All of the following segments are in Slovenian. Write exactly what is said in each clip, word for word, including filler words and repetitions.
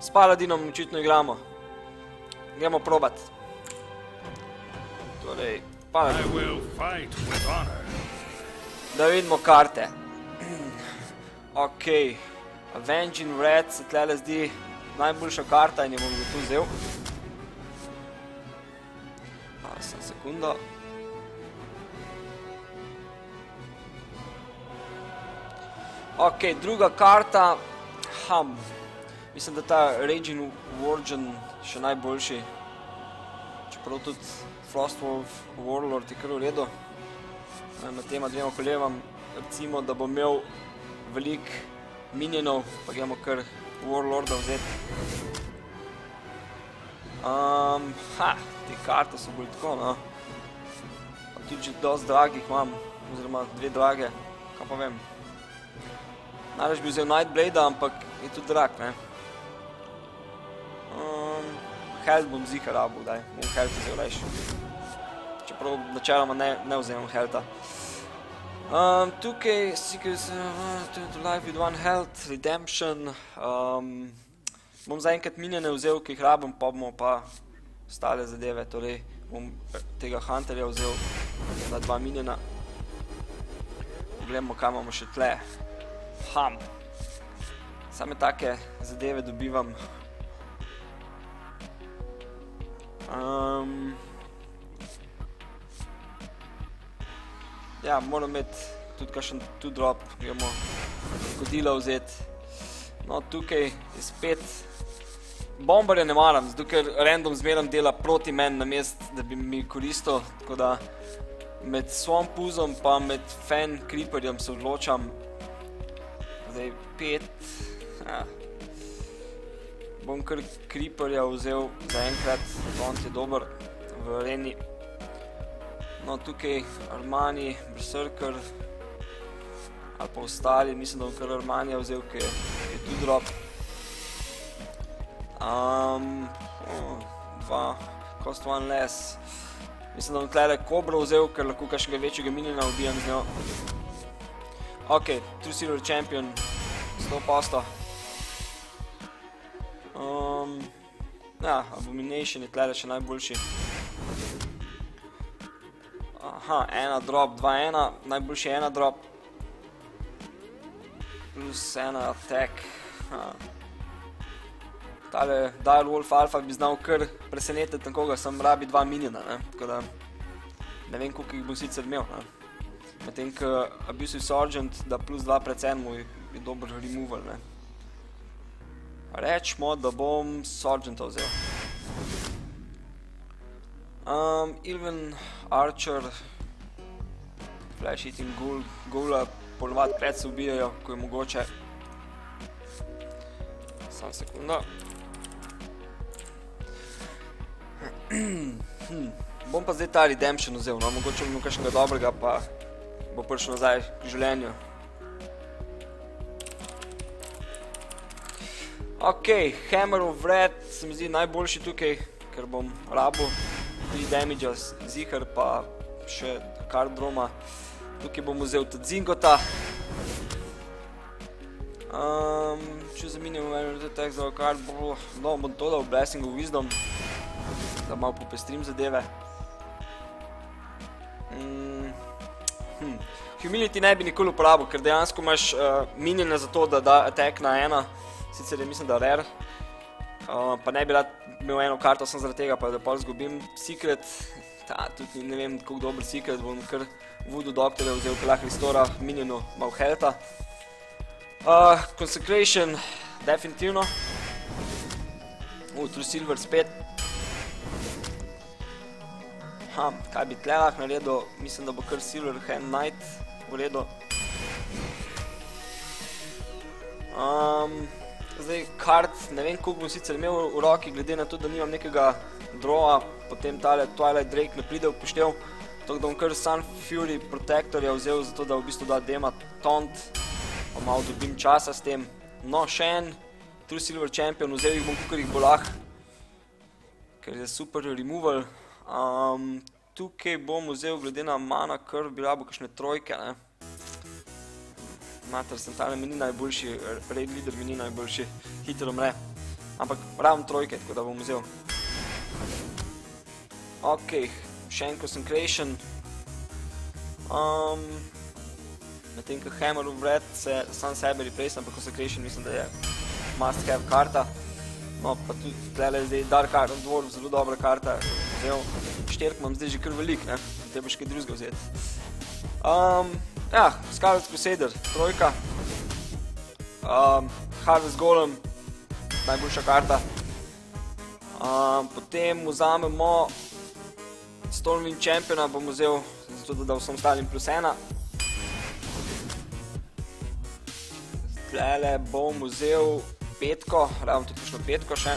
S Paladinom očitno igramo. Gremo probat. Torej, Paladin. Da vidimo karte. Ok. Avenging Red se tlele zdi najboljša karta in jo bom tu vzel. Pa sem sekundo. Ok, druga karta. Ham. Mislim, da ta Raging Warden še najboljši. Čeprav tudi Frostwolf Warlord je kar v redu. Na tema dvema kolevam recimo, da bom imel velik minionov, pa gremo kar Warlorda vzeti. Um, ha, te karte so bolj tako, no. Pa tudi že dosti dragih imam, oziroma dve drage, kaj pa vem. Najraž bi vzel Nightblade, ampak je tudi drag, ne. Um, Health bom zihar rabil, daj, bom Health vzel reš. Čeprav načeloma ne, ne vzemam Healtha. Um, tukaj, Secrets to Life with One Health, Redemption. Um, bom zaenkrat minione vzel, ki jih rabim, pa bomo pa ostale zadeve. Torej, bom tega Hunterja vzel na dva miniona. Pogledamo, kaj imamo še tle. Ham. Same take zadeve dobivam. Um, ja, moram imeti tudi kakšen two drop, gremo Godila vzeti. No, tukaj je spet bombarja ne maram, zato ker random zmeram dela proti meni namest, da bi mi koristil, tako da med Swampuzom pa med Fen Creeperjem se odločam. Zdaj pet, ja. Bom kar Creeperja vzel zaenkrat, on je dober v areni. No, tukaj Armani, Berserker, ali pa ostali, mislim, da bom kar Armanija vzel, ki je tu drop. Um, oh, dva, cost one less. Mislim, da bom tlele Kobro vzel, ker lahko kakšnega večjega miniona ubijam z njo. Ok, True Silver Champion, sto posto. Um, ja, Abomination je tlele še najboljši. Aha, ena drop, dva ena, najboljši ena drop. Plus ena attack. Tale Direwolf Alpha bi znal kar presenetiti nekoga, sem rabi dva miniona, ne, tako da ne vem, koliko jih bom sicer imel, ne. Medtem, ko Abusive Sergeant da plus dva pred cenmu je dober removal, ne. Rečemo, da bom Sergeanta vzel. Um, Ilven Archer, Flash Eating Ghoul, Ghoula ponovadi pred se ubijajo, ko je mogoče. Samo sekundo. Bom pa zdaj ta Redemption vzel, no, mogoče bom imel kakšnega dobrega, pa bo prišel nazaj k življenju. Ok, Hammer of Red se mi zdi najboljši tukaj, ker bom rabil tri damage-a zihar, pa še card droma. Tukaj bom vzel tudi Zingota. Um, choose a minimum energy attack za card, no, bom to dal Blessing of Wisdom, da malo popestrim zadeve. Mm, hm. Humility ne bi nikoli uporabil, ker dejansko imaš uh, minione za to, da da attack na ena, sicer je mislim, da rare, uh, pa ne bi rad imel eno karto, sem zaradi tega, pa da pol zgubim Secret, ta, tudi ne vem, koliko dober Secret, bom kar Voodoo Doctorja vzel, ki lahko restora minionu malo healtha. Uh, Consecration, definitivno. Uh, True Silver spet. Ha, kaj bi tle lahko naredil, mislim, da bo kar Silver Hand Knight v redu. Um, zdaj, kart, ne vem, koliko bom sicer imel v roki, glede na to, da nimam nekega drawa, potem tale Twilight Drake ne pride v poštev, tako da bom kar Sun Fury Protectorja vzel, zato da v bistvu da Dema Taunt, pa malo dobim časa s tem. No, še en True Silver Champion, vzel jih bom, kakor jih bo lahko, ker je super removal. Um, tukaj bom vzel, glede na mana curve, bi rabo kakšne trojke, ne. Mater, sem tale mi ni najboljši, raid leader mi ni najboljši, hitro umre. Ampak ravno trojke, tako da bom vzel. Ok, še en Consecration. Um, na tem, ko Hammer of Red se sam sebe replace, ampak Consecration mislim, da je must have karta. No, pa tudi tlele zdaj Dark Iron Dwarf, zelo dobra karta. Vzel, šterk imam zdaj že kar velik, ne? Te boš kaj drugega vzeti. Um, ja, Scarlet Crusader, trojka. Um, Harvest Golem, najboljša karta. Um, potem vzamemo Stormwind Championa, bom vzel, zato da dal vsem ostalim plus ena. Tlele bom vzel petko, ravno tudi kakšno petko še.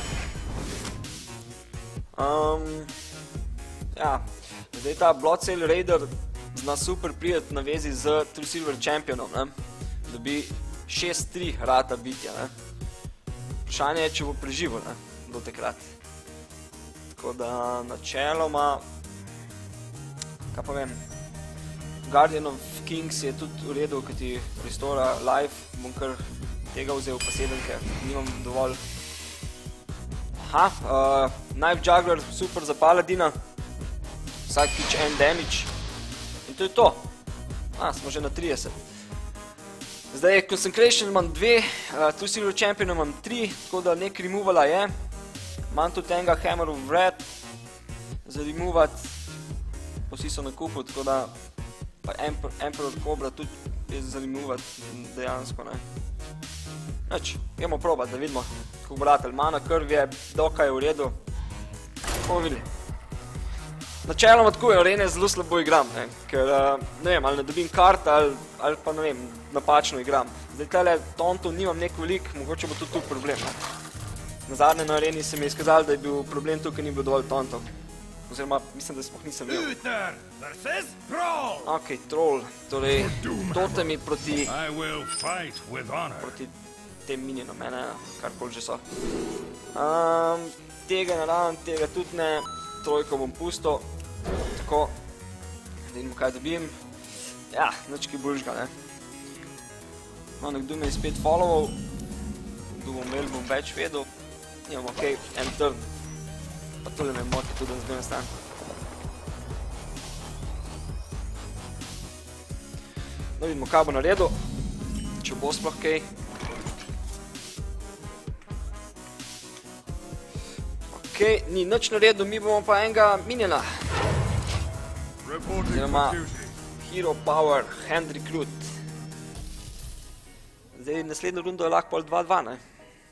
Um, ja, zdaj ta Bloodsail Raider zna super prijeti na vezi z True Silver Championom, ne? Dobi šest tri rata bitja, ne? Vprašanje je, če bo preživel, ne? Do takrat. Tako da načeloma, kaj pa vem, Guardian of Kings je tudi v redu, ki ti restora life, bom kar tega vzel pa sedem, ker nimam dovolj. Aha, uh, Knife Juggler, super za Paladina, vsak pič en damage. In to je to. A, smo že na trideset. Zdaj, Consecration imam dve, uh, True Silver Champion imam tri, tako da nek removala je. Imam tudi enega Hammer of Red za removat, vsi so na kupu, tako da pa Emperor Cobra tudi je za removat dejansko, ne. Nič, idemo probat, da vidimo, kako bo ratelj. Mana krv je, dokaj je v redu. Bomo videli. Načeloma tako je, arene zelo slabo igram, ne, ker, ne vem, ali ne dobim kart, ali, ali pa, ne vem, napačno igram. Zdaj tele tontov nimam nek velik, mogoče bo tudi tu problem, ne. Nazadnje na areni se mi je izkazalo, da je bil problem tukaj, ni bilo dovolj tontov. Oziroma, mislim, da sploh nisem imel. Ok, troll, torej, totemi proti, proti tem minionom, mene, karkoli že so. Um, tega naravno, tega tudi ne, trojko bom pustil. Tako, da vidimo, kaj dobim. Ja, nič kaj boljšega, ne. No, nekdo me je spet followal, nekdo bom imel, bom več vedel. Imam, ok, en turn. Pa tole me moti tudi, da zbim stan. No, vidimo, kaj bo naredil, če bo sploh kaj. Ok, ni nič naredil, mi bomo pa enega miniona. Oziroma Hero Power Hand Recruit. Zdaj naslednjo rundo je lahko pol dva dva, ne?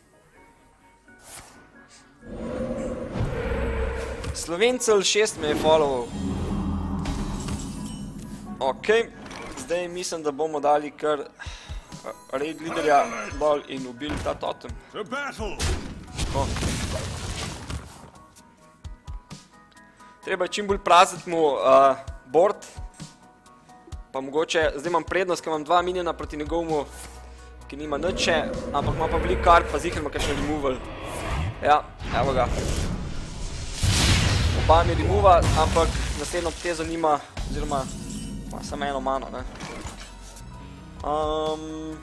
Slovencel šest me je followal. Ok, zdaj mislim, da bomo dali kar raid leaderja dol in ubili ta totem. Tako. Treba je čim bolj prazniti mu uh, board, pa mogoče, zdaj imam prednost, ker imam dva miniona proti njegovemu, ki nima nič še, ampak ima pa veliko kart, pa zihar ima kakšen removal. Ja, evo ga. Oba mi remova, ampak naslednjo potezo nima, oziroma ima samo eno mano, ne. Um,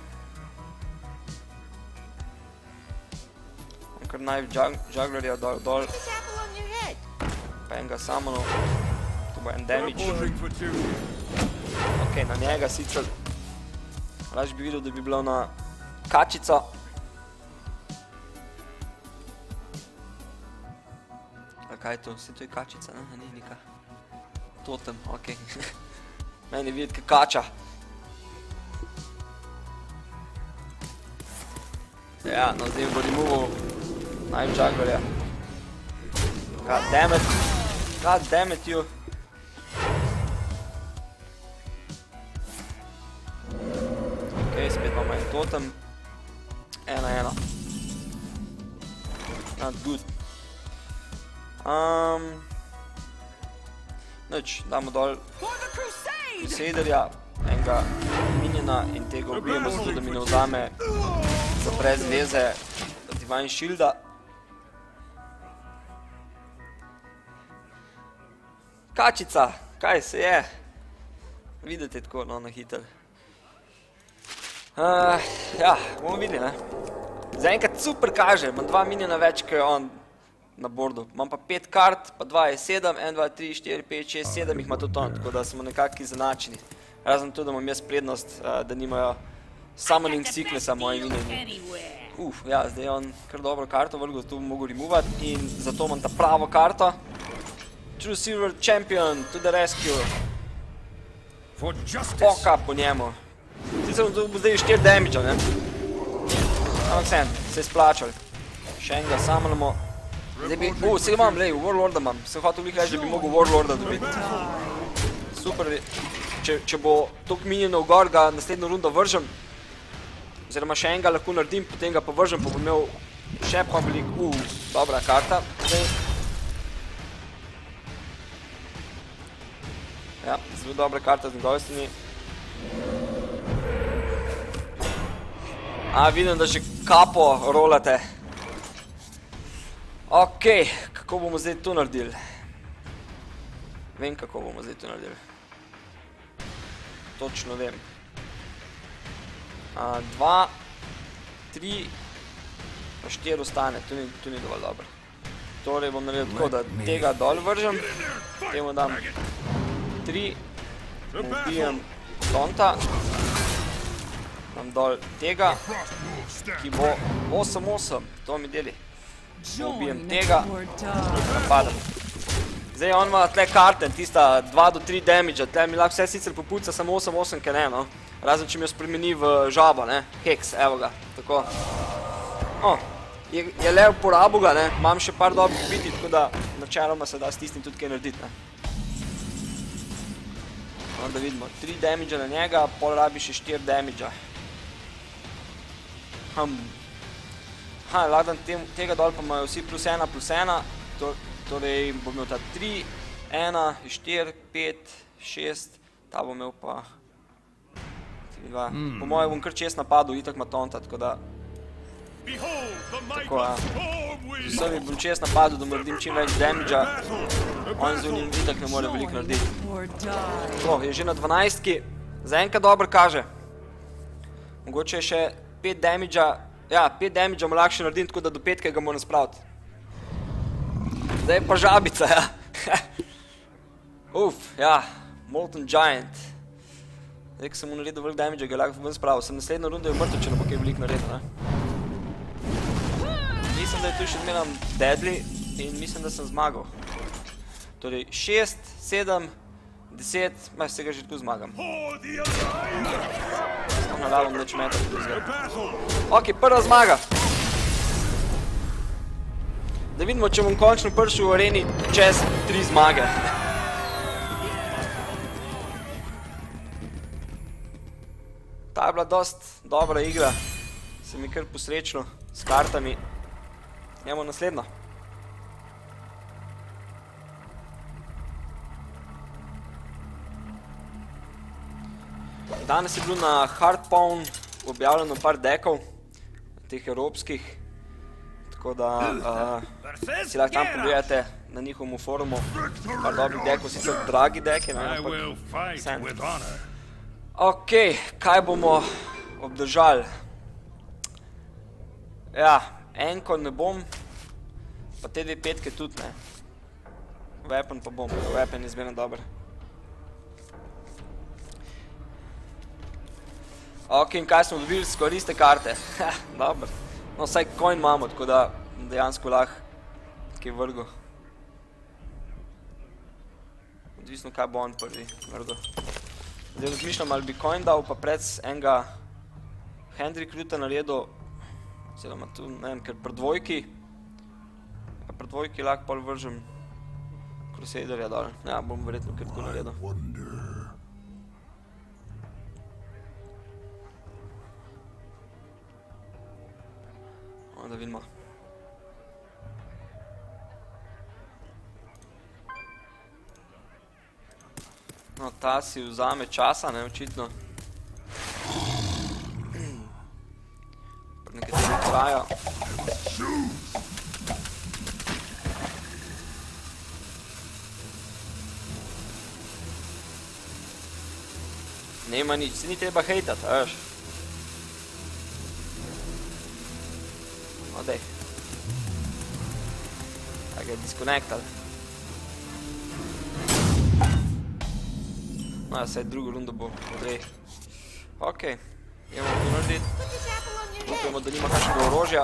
kar Knife Jugglerja dol, dol. Pa enega samonov, tu bo en damage. Ok, na njega sicer. Rač bi videl, da bi bilo na kačico. A kaj je to? Vse to je kačica, ne? Ni nika. Totem, ok. Meni je videti kaj kača. Ja, no zdaj bo removal Knife Jugglerja. God damn it. God damn it, you. Ok, spet imamo en totem. Ena, ena. Not good. Um, nič, damo dol Crusaderja, enega miniona in tega ubijemo, zato da mi ne vzame za brez veze Divine Shielda. Kačica, kaj se je? Vidite tako, no, na hiter. Uh, ja, bomo videli, ne? Zaenkrat super kaže, imam dva miniona več, kot je on na bordu. Imam pa pet kart, pa dva je sedem, en, dva, tri, štiri, pet, šest, sedem jih ima tudi on, tako da smo nekako izenačeni. Razen to, da imam jaz prednost, da nimajo summoning sicknessa moji minioni. Uf, ja, zdaj je on kar dobro karto vrgel, to bom mogel removati in zato imam ta pravo karto. True Silver Champion to the rescue. Poka po njemu. Sicer bom zdaj štiri damage-a, ne? Ampak sen, se je splačal. Še enega summonamo. Zdaj bi, u, se imam, lej, Warlorda imam. Sem hotel glih reči, da bi mogel Warlorda dobiti. Super, če bo toliko minionov gor, ga naslednjo rundo vržem. Oziroma še enega lahko naredim, potem ga pa vržem, pa bom imel še pa veliko, u, dobra karta. Ja, zelo dobra karta z njegove strani. A, vidim, da že kapo rolate. Okej, kako bomo zdaj to naredili? Vem, kako bomo zdaj to naredili. Točno vem. Dva, tri, pa štiri ostane, to ni dovolj dobro. Torej bom naredil tako, da tega dol vržem, temu dam tri, mu ubijem tonta, dam dol tega, ki bo osem osem, to mi deli. Mu ubijem tega, napadam. Zdaj on ima tle karten, tista dva do tri damage-a, tle mi lahko vse sicer popuca samo osem osem, ker ne, no. Razen, če mi jo spremeni v žabo, ne, heks, evo ga, tako. O, je le uporabil ga, ne, imam še par dobrih biti, tako da načeloma se da s tistim tudi kaj narediti, ne. Da vidimo, tri damage-a na njega, pol rabi še štiri damage-a. Ha, lahko tega dol pa imajo vsi plus ena, plus ena, torej bom imel ta tri, ena, štiri, pet, šest, ta bom imel pa tri, dva. Po mojem bom kar čest napadil, itak ima tonta, tako da... Tako, ja. Z vsemi bom čest napadil, da mu naredim čim več damage-a. On z unim itak ne more veliko narediti. Tako, je že na dvanajstki. Zaenkrat dobro kaže. Mogoče je še pet damage-a. Ja, pet damage-a mu lahko še naredim, tako da do petke ga moram spraviti. Zdaj pa žabica, ja. Uf, ja. Molten Giant. Zdaj, ko sem mu naredil veliko damage-a, ga lahko ven spravil. Sem naslednjo rundo je mrtev, če ne bo kaj veliko naredil, ne. Mislim, da je tu še zmeram deadly in mislim, da sem zmagal. Torej, šest, sedem, deset, maj se ga že tako zmagam. Samo nalavom neč metal tudi zgled. Ok, prva zmaga. Da vidimo, če bom končno prišel v areni čez tri zmage. Ta je bila dost dobra igra. Se mi kar posrečno s kartami. Njemo naslednjo. Danes je bilo na Hardpown objavljeno par dekov, teh evropskih, tako da si lahko tam pogledate na njihovem forumu par dobrih dekov, sicer dragi deki, ampak vsem. Ok, kaj bomo obdržali? Ja, enko ne bom, pa te dve petke tudi ne. Weapon pa bom, weapon je zmerno dober. Ok, in kaj smo dobili? Skoraj iste karte. Dobar. No, vsaj coin imamo, tako da dejansko lahko kaj vrgo. Odvisno, kaj bo on prvi vrgo. Zdaj razmišljam, ali bi coin dal, pa pred enega hand recruita naredil, oziroma tu, ne vem, ker pri dvojki, pa pri dvojki lahko pol vržem Crusaderja dol. Ja, bom verjetno kar tako naredil. Da vidimo. No, ta si vzame časa, ne, očitno. Pred nekateri trajo. Nema nič, se ni treba hejtati, veš. ga je disconnectal. No, saj drugo rundo bo dve. Okej, idemo to narediti. Upamo, da nima kakšnega orožja.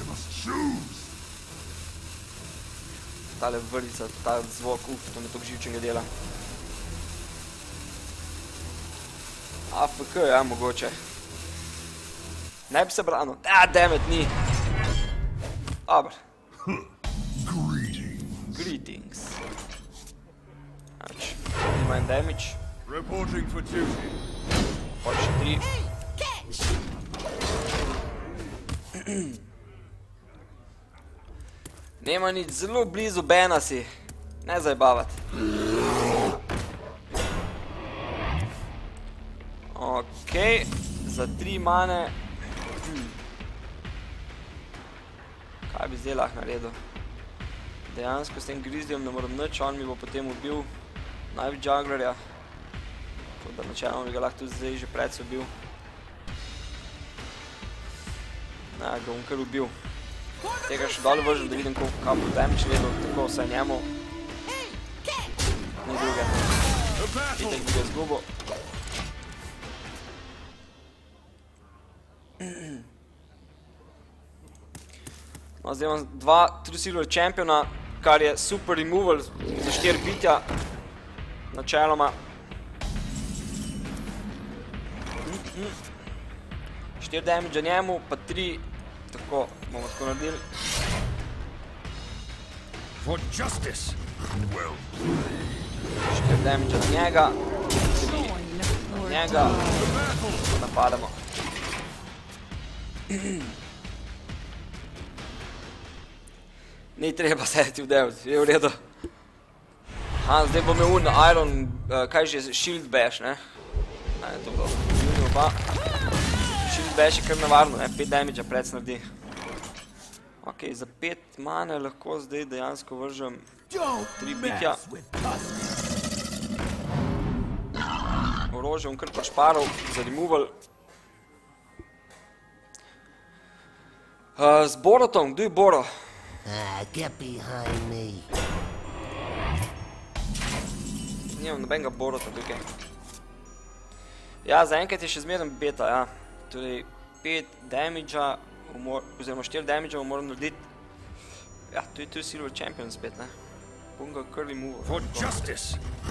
Tale vrlica, ta zvok, uf, to me toliko živčenega dela. A F K, ja, mogoče. Ne bi se branil. Ah, dammit, ni. Dobar. Greetings. Znači, ima en damage. Pol še tri. Nema nič, zelo blizu Bena si. Ne zajebavati. Okej, za tri mane. Kaj bi zdaj lahko naredil? Dejansko s tem Grizzlyjem ne moram nič, on mi bo potem ubil največ jugglerja. Tako da načelno bi ga lahko tudi zdaj že predse ubil. Ne, ga bom kar ubil. Tega še dole vržem, da vidim, kako bo damage redel, tako vsaj njemu. Ni druge. Itek bi ga izgubil. No, zdaj imam dva True Silver Championa, kar je super removal za štiri bitja. Načeloma. štiri damage njemu, pa tri. Tako, bomo tako naredili. štiri damage od njega. tri od njega. Napadamo. Ni treba sedeti v devet, je v redu. Aha, zdaj bom imel un Iron, kaj že, Shield Bash, ne? Ne, to bo Junior pa. Shield Bash je kar nevarno, ne, pet damage-a prec naredi. Ok, za pet mane lahko zdaj dejansko vržem tri bitja. Orožje bom kar počparal za removal. Z Borotom, kdo je Boro? Get behind me. Nimam nobenega Borota tukaj. Ja, zaenkrat je še zmeraj beta, ja. Torej, pet damage-a, oziroma štiri damage-a moram narediti. Ja, to je True Silver Champion spet, ne. Bom ga kar removal. For justice!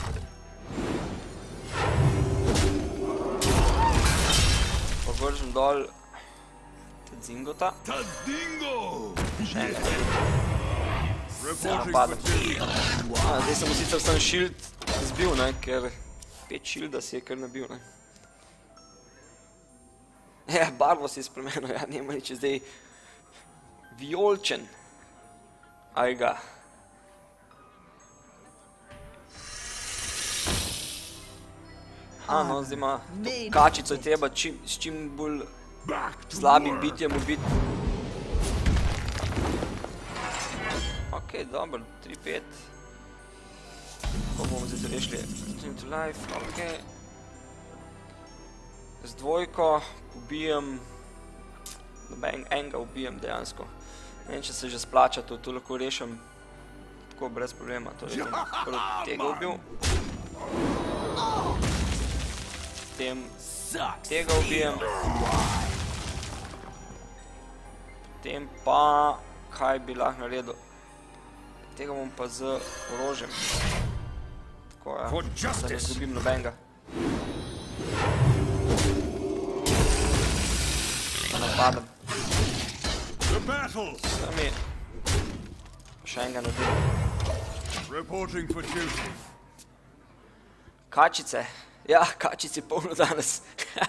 Povržem dol Tadzingota. Tadingo! Še enega. Se napadam. Zdaj sem sicer sem shield zbil, ne, ker pet shielda si je kar nabil, ne. Ja, barvo si je spremenil, ja, nema nič, zdaj vijolčen. Aj ga. A, no, zdaj ima to kačico je treba s čim bolj slabim bitjem ubiti. Ok, dobro, tri pet. Kako bomo zdaj rešili? Return to life, ok. Z dvojko ubijem, enega ubijem dejansko. Ne vem, če se že splača to, to lahko rešim tako brez problema. Torej bom prvo tega ubil. Potem tega ubijem. Potem pa, kaj bi lahko naredil? Tega bom pa z orožjem. Tako, ja, da ne zgubim nobenega. Da napadam. Sami. Še enega naredim. Kačice. Ja, kačici polno danes.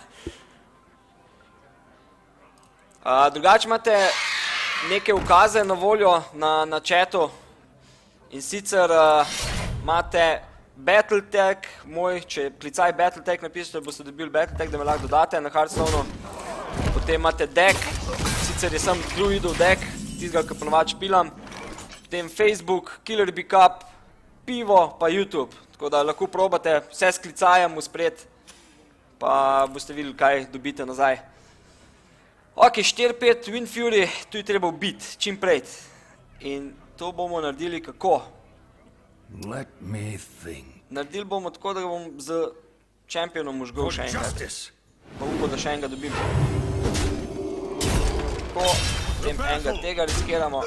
Drugače imate neke ukaze na voljo na chatu. In sicer imate Battletech, moj, če klicaj Battletech napišete, boste dobili Battletech, da me lahko dodate na Hearthstone. Potem imate deck, sicer je sem druidov deck, tistega, ki ponovač špilam. Potem Facebook, Killer Bee Cup, pivo, pa YouTube. Tako da lahko probate vse s klicajem uspred, pa boste videli, kaj dobite nazaj. Ok, štiri pet Wind Fury, tu je treba ubiti, čim prej. In to bomo naredili kako? Let me think. Naredili bomo tako, da ga bom z čempionom užgal še enkrat. Pa upam, da še enega dobim. Tako, potem enega tega riskiramo.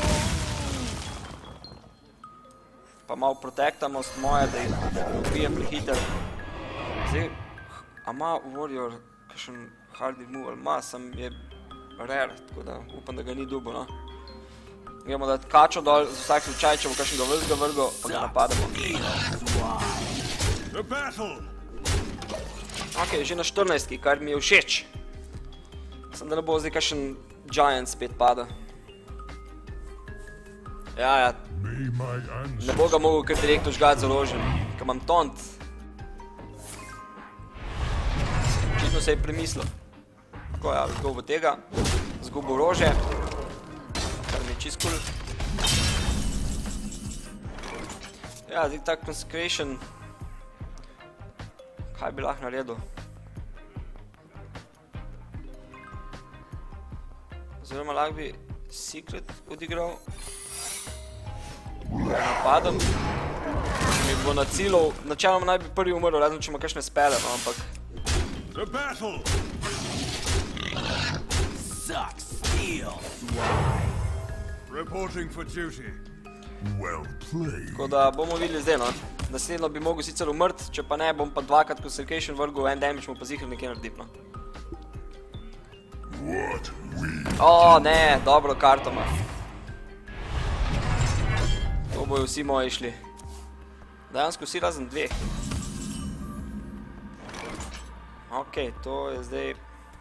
Pa malo protektamo s moje, da jih ubijem prehiter. Zdaj, a ima Warrior kakšen hard removal? Ma, sem je rare, tako da upam, da ga ni dubo, no. Gremo dati kačo dol, za vsak slučaj, če bo kakšnega vrzga vrgo, pa ga napademo. Ok, že na štirinajstki, kar mi je všeč. Sem da ne bo zdaj kakšen giant spet padel. Ja, ja. Ne bo ga mogel kar direktno žgati z orožjem, ker imam tont. Očitno se je premislil. Tako, ja, zgubil tega, zgubil orožje. Kar mi je čist cool. Ja, zdaj ta Consecration. Kaj bi lahko naredil? Oziroma lahko bi Secret odigral. Kaj napadem. Mi bo na cilov, načeloma naj bi prvi umrl, razen če ima kakšne spele, no, ampak... The battle! Suck steel. Reporting for duty. Well played. Tako da bomo videli zdaj, no. Naslednjo bi mogel sicer umrt, če pa ne, bom pa dvakrat Consecration vrgel, en damage mu pa zihar nekaj narediti, no. What we... O, ne, dobro karto ima. To bojo vsi moji šli. Dejansko vsi razen dveh. Ok, to je zdaj...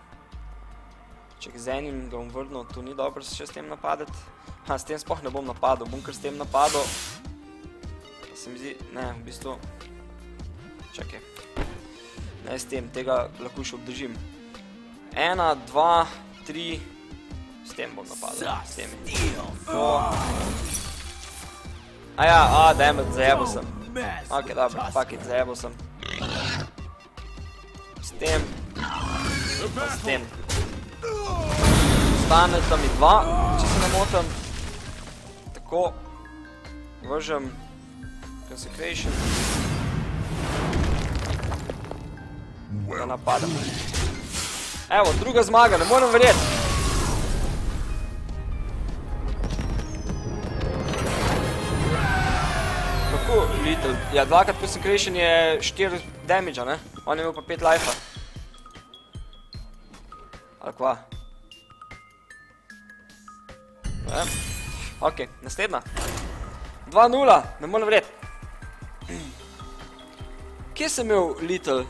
Če z enim ga bom vrnil, to ni dobro še s tem napadeti. Ha, s tem sploh ne bom napadel, bom kar s tem napadel. Se mi zdi, ne, v bistvu... Čakaj. Ne, s tem, tega lahko še obdržim. Ena, dva, tri... S tem bom napadel, s temi. To... Aja, a, dammit, zajebal sem. Ok, dobro, fuck it, zajebal sem. S tem... S tem. Staneta mi dva, če se ne motam. Tako. Vržem Consecration. Da napadam. Evo, druga zmaga, ne moram verjeti. Kako Little? Ja, dvakrat Consecration je štiri damage, ne? On je imel pa pet life-a. Ali kva? Ok, naslednja. dva nula, ne moram verjeti. Kje sem imel Little?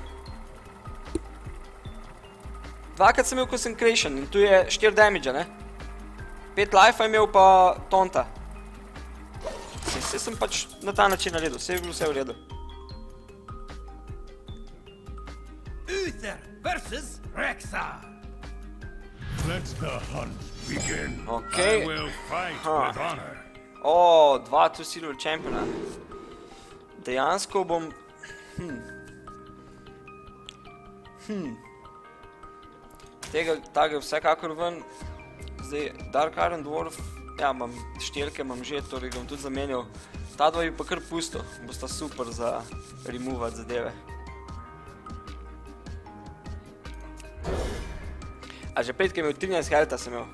Dvakrat sem imel Consecration in tu je štiri damage, ne? pet life-a je imel pa tonta. Vse sem pač na ta način naredil, vse je bilo vse v redu. Uther versus Rexa. Let the hunt begin. Ok. I will fight Aha. with honor. O, dva tu silver championa. Dejansko bom... Hm. Hm. Tega, tega vsekakor ven. Zdaj, Dark Iron Dwarf, ja, imam štirke, imam že, torej ga bom tudi zamenjal. Ta dva bi pa kar pustil, bosta super za removat zadeve. A že petkaj imel trinajst healtha sem imel.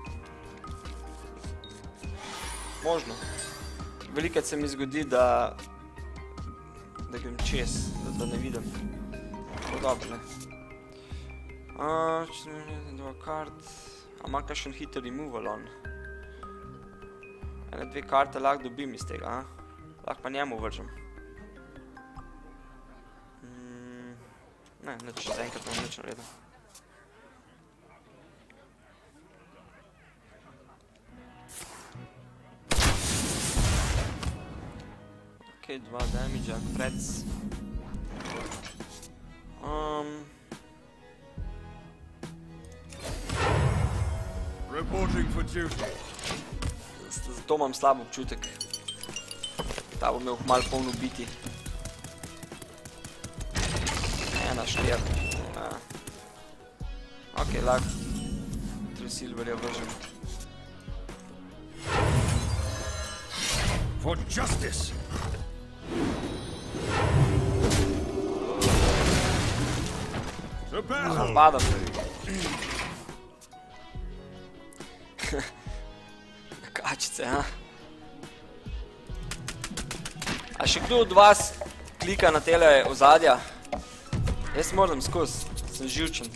Možno. Velikrat se mi zgodi, da da grem čez, da ne vidim. To dobro, ne. Če sem imel dva kart, a ima kakšen hiter removal on. Ene dve karte lahko dobim iz tega, a? Lahko pa njemu vržem. Ne, nič, zaenkrat bom nič naredil. Ok, dva damage-a, prec. Reporting for duty. Zato imam slab občutek. Ta bo imel malo polno biti. Ena, štir. Ok, lahko. Tri silverja vržem. For justice. The battle. Padam. Kačice, ha? A še kdo od vas klika na tele ozadja? Jaz moram skozi, sem živčen.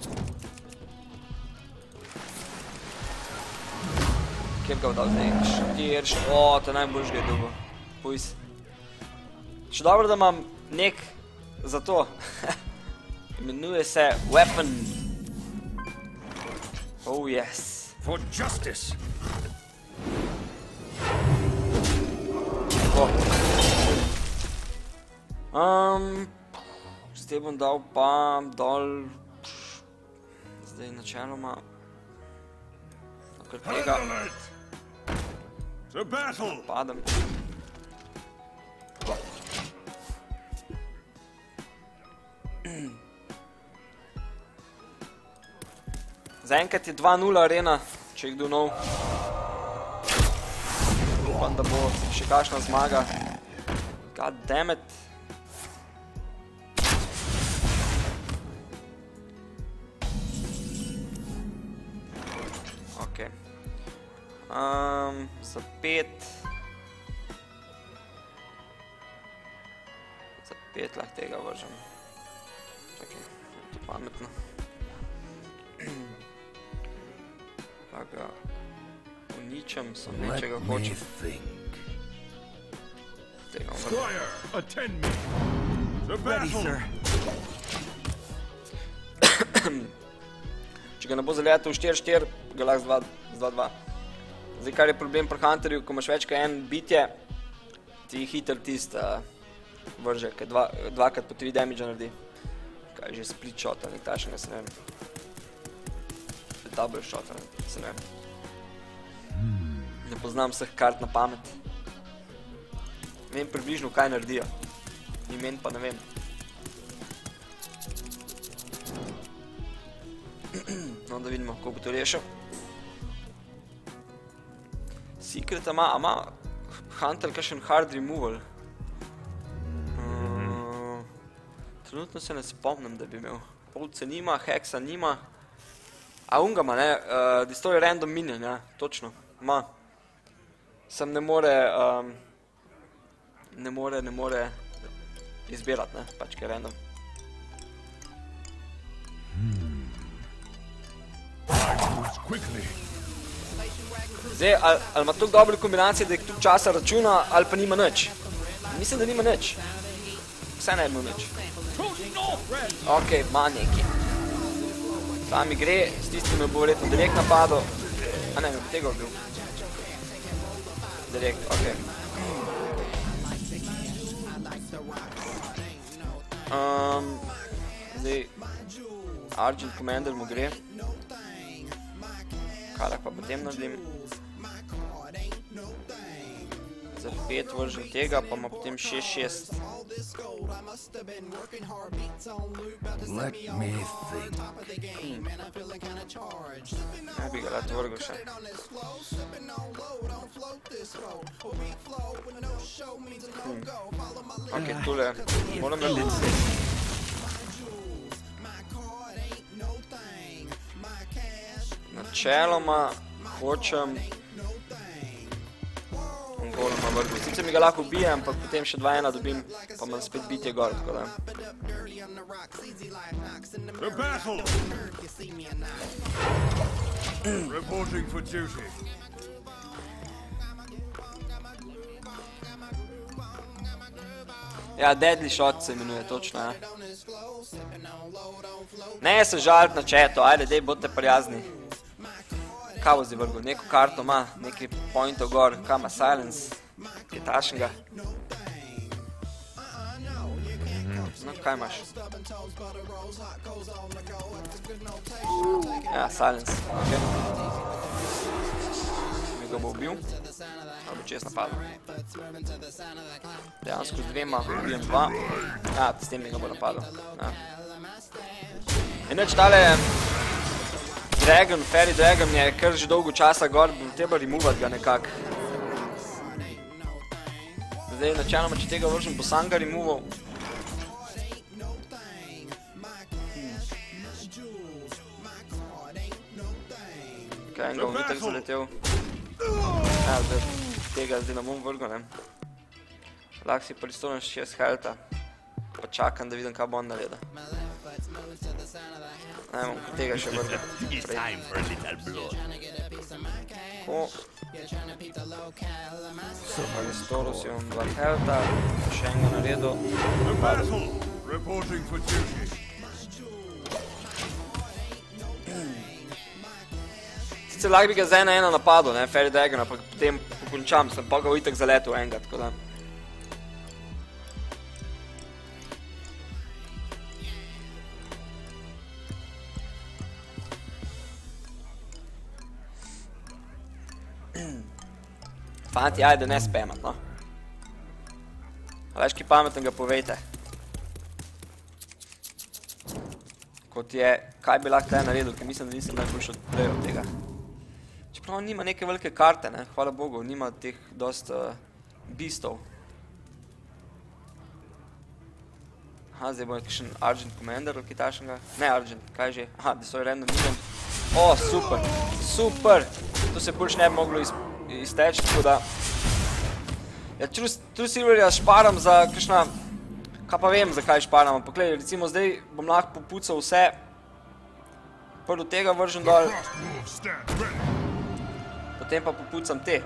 Kjer ga vdal zdaj? Štir, o, to najboljš ga je dobil. Pujs. Še dobro, da imam nek za to. Imenuje se Weapon. Oh, yes. For justice. Tako. Um, zdaj bom dal pa dol. Zdaj načeloma. Kar tega. The battle. Padem. Zaenkrat je dva nula arena, če je kdo nov. Upam, da bo še kakšna zmaga. God damn it. Ok. Um, za pet. Za pet lahko tega vržem. Čakaj, je to pametno. Pa ga uničem, sem nečega hočem. Tega umrem. Squire, attend me. The battle. Če ga ne bo zaletel v štiri štiri, ga lahko z dva dva. Zdaj, kar je problem pri Hunterju, ko imaš več kot en bitje, ti hiter tist vrže, ker dvakrat po tri damage naredi. Kaj je že split shot ali takšnega, se ne vem. Double shot, se ne vem. Ne poznam vseh kart na pamet. Vem približno, kaj naredijo. Imen pa ne vem. No, da vidimo, kako bo to rešil. Secret ima, ima Hunter kakšen hard removal. Trenutno se ne spomnim, da bi imel. Polce nima, Hexa nima. A unga ima, ne? Destroy random minion, ja, točno. Ma. Sem ne more, ne more, ne more izbirati, ne? Pač kaj random. Zdaj, ali ima toliko dobre kombinacije, da je toliko časa računa, ali pa nima nič. Mislim, da nima nič. Vse ne ima nič. Ok, ima nekaj. Ta mi gre, s tistim me bo verjetno direkt napadal. A ne, me bo tega bil. Direkt, ok. Zdaj, Argent Commander mu gre. Kaj lahko pa potem naredim? Za pet vržem tega, pa ima potem šest šest. Let me think. Ja bi ga rad vrgel še. Ok, tule moram narediti. Načeloma hočem golema vrgel. Sicer mi ga lahko ubije, ampak potem še dva ena dobim, pa imam spet bitje gor, tako da. The battle. Reporting for duty. Ja, Deadly Shot se imenuje, točno, ja. Ne se žaliti na chatu, ajde, dej, bodite prijazni. Kaj bo zdaj vrgel? Neko karto ima, nekaj pointov gor, kaj ima Silence, kaj tašnega. No, kaj imaš? Ja, Silence, ok. Mi ga bo ubil, ali bo čez napadal. Dejansko z dvema ubijem dva. Ja, s tem mi ga bo napadal. Inač tale Dragon, Fairy Dragon je kar že dolgo časa gor, bo treba removati ga nekako. Zdaj, načeloma, če tega vržem, bo Sanga removal. Ok, enega bom itak zaletel. Ja, zdaj tega zdaj ne bom vrgal, ne. Lahko si pristonem šest healtha. Pa čakam, da vidim, kaj bo on naredil. Ne, bom tega še vrgal. Tako. Pa restoro si bom dva healtha. Še enega naredil. The battle! Reporting for duty. Sicer lahko bi ga z ena ena napadil, ne, Fairy Dragon, ampak potem pokončam, sem pa ga itak zaletel enega, tako da. Fanti, ajde, ne spamat, no. A veš, ki pametnega povejte. Kot je, kaj bi lahko taj naredil, ker mislim, da nisem najboljši odprej od tega. Čeprav on nima neke velike karte, ne, hvala Bogu, nima teh dost beastov. Aha, zdaj bo nekakšen Argent Commander ali kaj takšnega. Ne Argent, kaj že? Aha, Destroy Random Event. O, super, super! To se boljš ne bi moglo izteči, tako da... Ja, True Silverja šparam za kakšna... Kaj pa vem, zakaj šparam, ampak glej, recimo zdaj bom lahko popucal vse. Prvo tega vržem dol. Potem pa popucam te.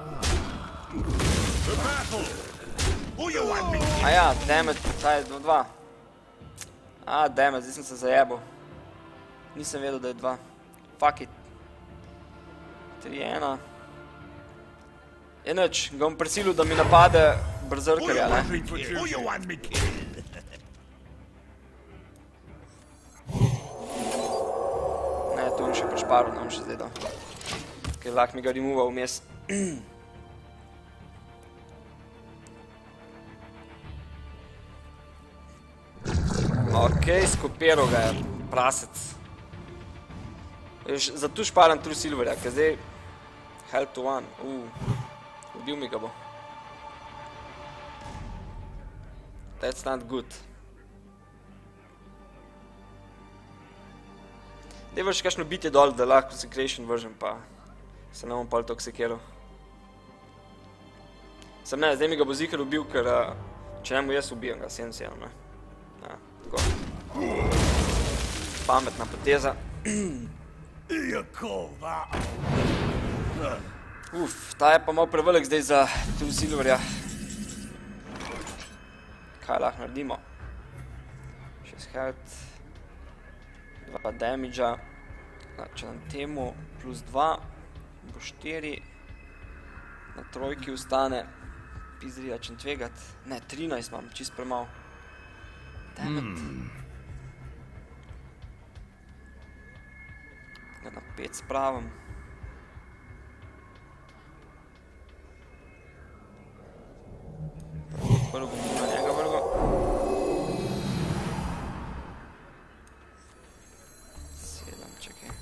Aja, dammit, taj je dva dva. A, dammit, zdaj sem se zajebal. Nisem vedel, da je dva. Fuck it. tri ena. Je nič, ga bom prisilil, da mi napade Berserkerja, ne? Ne, to bom še prešparil, ne bom še zdaj dal. Ker lahko mi ga removal vmes. Ok, skopiral ga je, prasec. Zato šparam True Silverja, ker zdaj Health to one, uuu. Ubil mi ga bo. That's not good. Dej vrši kakšno bitje dol, da lahko Consecration vržem, pa se ne bom pol toliko sekeral. Sem ne, zdaj mi ga bo zikar ubil, ker če ne mu jaz ubijem ga, sedem sedem, ne. Ja, tako. Pametna poteza. Uf, ta je pa malo prevelik zdaj za True Silverja. Kaj lahko naredimo? šest health, dva damage-a, če nam temu plus dva, bo štiri, na trojki ustane, pizrija, čem tvegat, ne, trinajst imam, čist premalo. Dammit. Ga na pet spravim. Prvo bom na njega vrgo. Sedem, čekaj.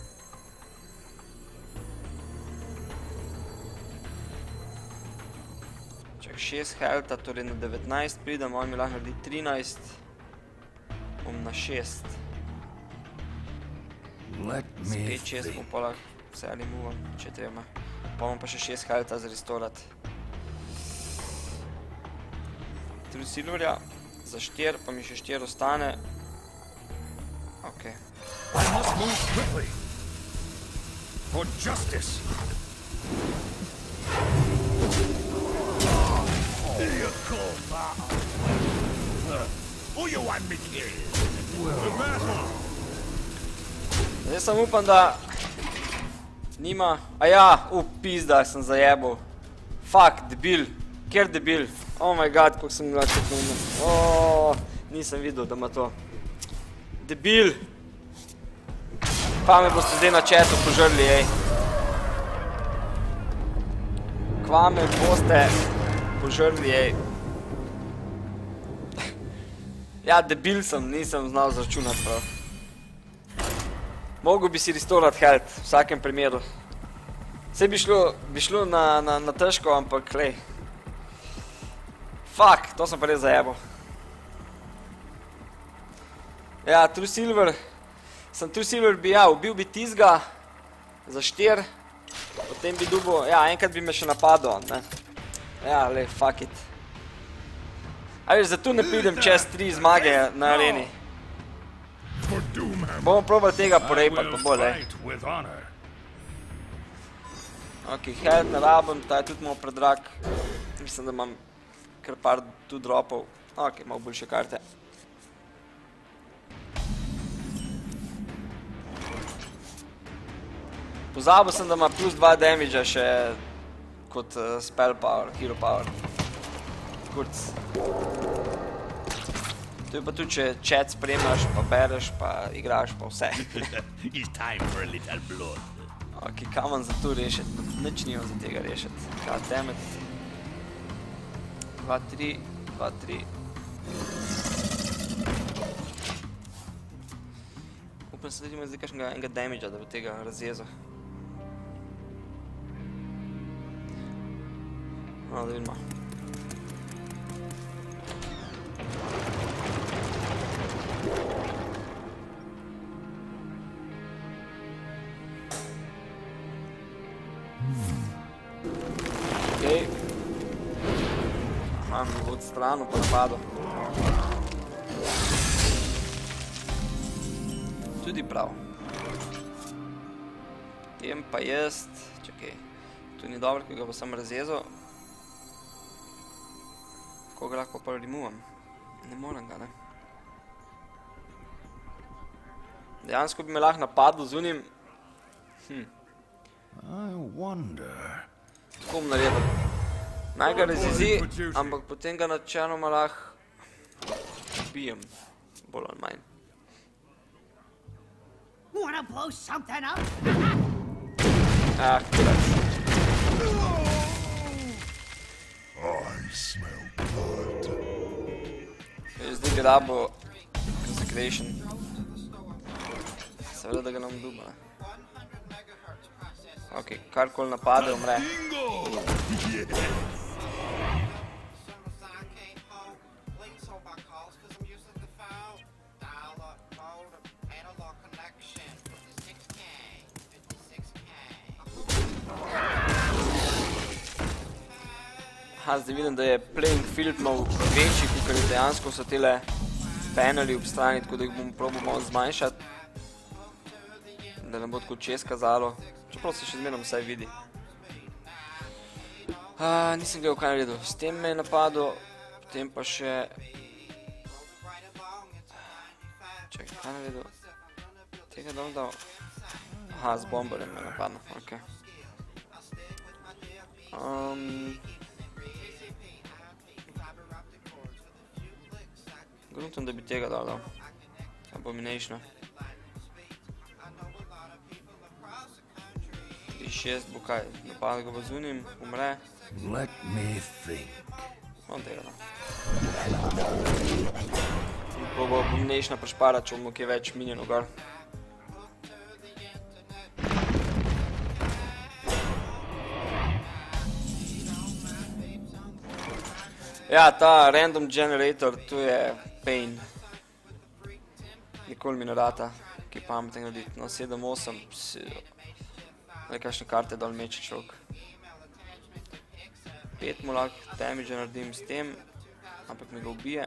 Čak šest healtha, torej na devetnajst pridem, on mi lahko naredi trinajst. Bom na šest. Spet šest bom pa lahko vse removam, če treba. Pa bom pa še šest healtha za restorat. True Silverja, za štir, pa mi še štir ostane. Ok. I must move quickly. For justice. You call that? Who you want me to kill? The battle. Zdaj sem upam, da nima... Aja, u, pizda, sem zajebal. Fuck, debil. Kjer debil? Oh my god, koliko sem bila četno umen. Oooo, nisem videl, da ima to. Debil! Kva me boste zdaj na chatu požrli, ej? Kva me boste požrli, ej? Ja, debil sem, nisem znal zračunati prav. Mogel bi si restorat health, v vsakem primeru. Vse bi šlo, bi šlo na, na, na težko, ampak lej. Fuck, to sem pa res zajebal. Ja, True Silver. Sem True Silver bi, ja, ubil bi tizga za štir. Potem bi dubo, ja, enkrat bi me še napadal, ne. Ja, le, fuck it. A veš, zato ne pridem čez tri zmage na areni. Bomo probali tega porejpati, pa bolj, le. Ok, health ne rabim, ta je tudi malo predrag. Mislim, da imam kar par tu dropov. Ok, malo boljše karte. Pozabil sem, da ima plus dva damage še kot spell power, hero power. Kurc. To je pa tudi, če chat spremljaš, pa bereš, pa igraš, pa vse. Ok, kam vam za to rešiti? Nič nimam za tega rešiti. Goddammit. Dva, tri, dva, tri. Upam se, da ima zdaj kakšnega enega damage-a, da bo tega razjezal. No, da vidimo. Okej. Aha, mi bo odstrano pa napadal. Tudi prav. Tem pa jaz, čakaj, tu ni dobro, ki ga bo sam razjezal. Kako ga lahko pa removam? Ne moram ga, ne. Dejansko bi me lahko napadl z unim. Hm. Tako bom naredil. Naj ga razjezi, ampak potem ga načeloma lahko ubijem. Bolj ali manj. Ah, kurac. Zdaj bi rabo Consecration. Seveda, da ga nam duba. Ok, karkoli napade, umre. Aha, zdaj vidim, da je playing field malo večji, kakor je dejansko so tele paneli ob strani, tako da jih bom probal malo zmanjšati. Da ne bo tako čez kazalo. Čeprav se še zmerom vsaj vidi. Nisem ga v kaj naredil. S tem me je napadel, potem pa še... Čekaj, kaj naredil? Tega dol dal? Aha, z bomberjem me je napadno, ok. Gruntam, da bi tega dal dal. Abomination. šest bo kaj, napadal ga bo z unim, umre. Let me think. On tega da. Bo bo abomination prešparat, če bomo kaj več minjenov gor. Ja, ta random generator, tu je pain. Nikoli mi ne rata, ki pametno narediti. No, sedem osem, nekaj kakšne karte dol meče človek. Pet mu lahko damage naredim s tem, ampak me ga ubije.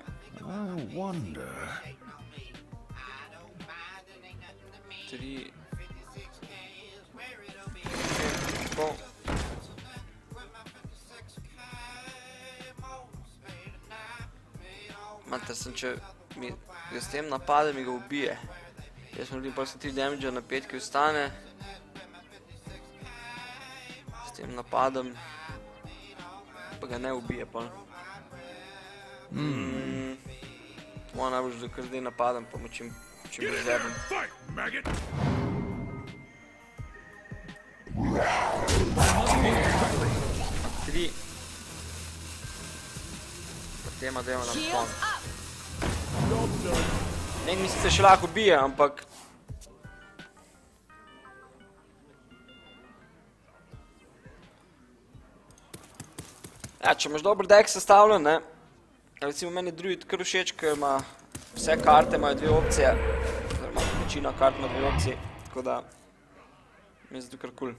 Tri. Pol. Mater sem, če ga s tem napade, mi ga ubije. Jaz sem naredim pa sem tri damage na pet, ki ostane. S tem napadem, pa ga ne ubije pol. Moja najbolj, da kar zdaj napadem, pa mu čim bolj zebem. Tri. Pa tema dajmo nam kon. Nek mi se še lahko ubije, ampak... Ja, če imaš dober deck sestavljen, ne, recimo meni druid kar všeč, ker ima vse karte imajo dve opcije, oziroma večina kart ima dve opcije, tako da mi je zato kar kul.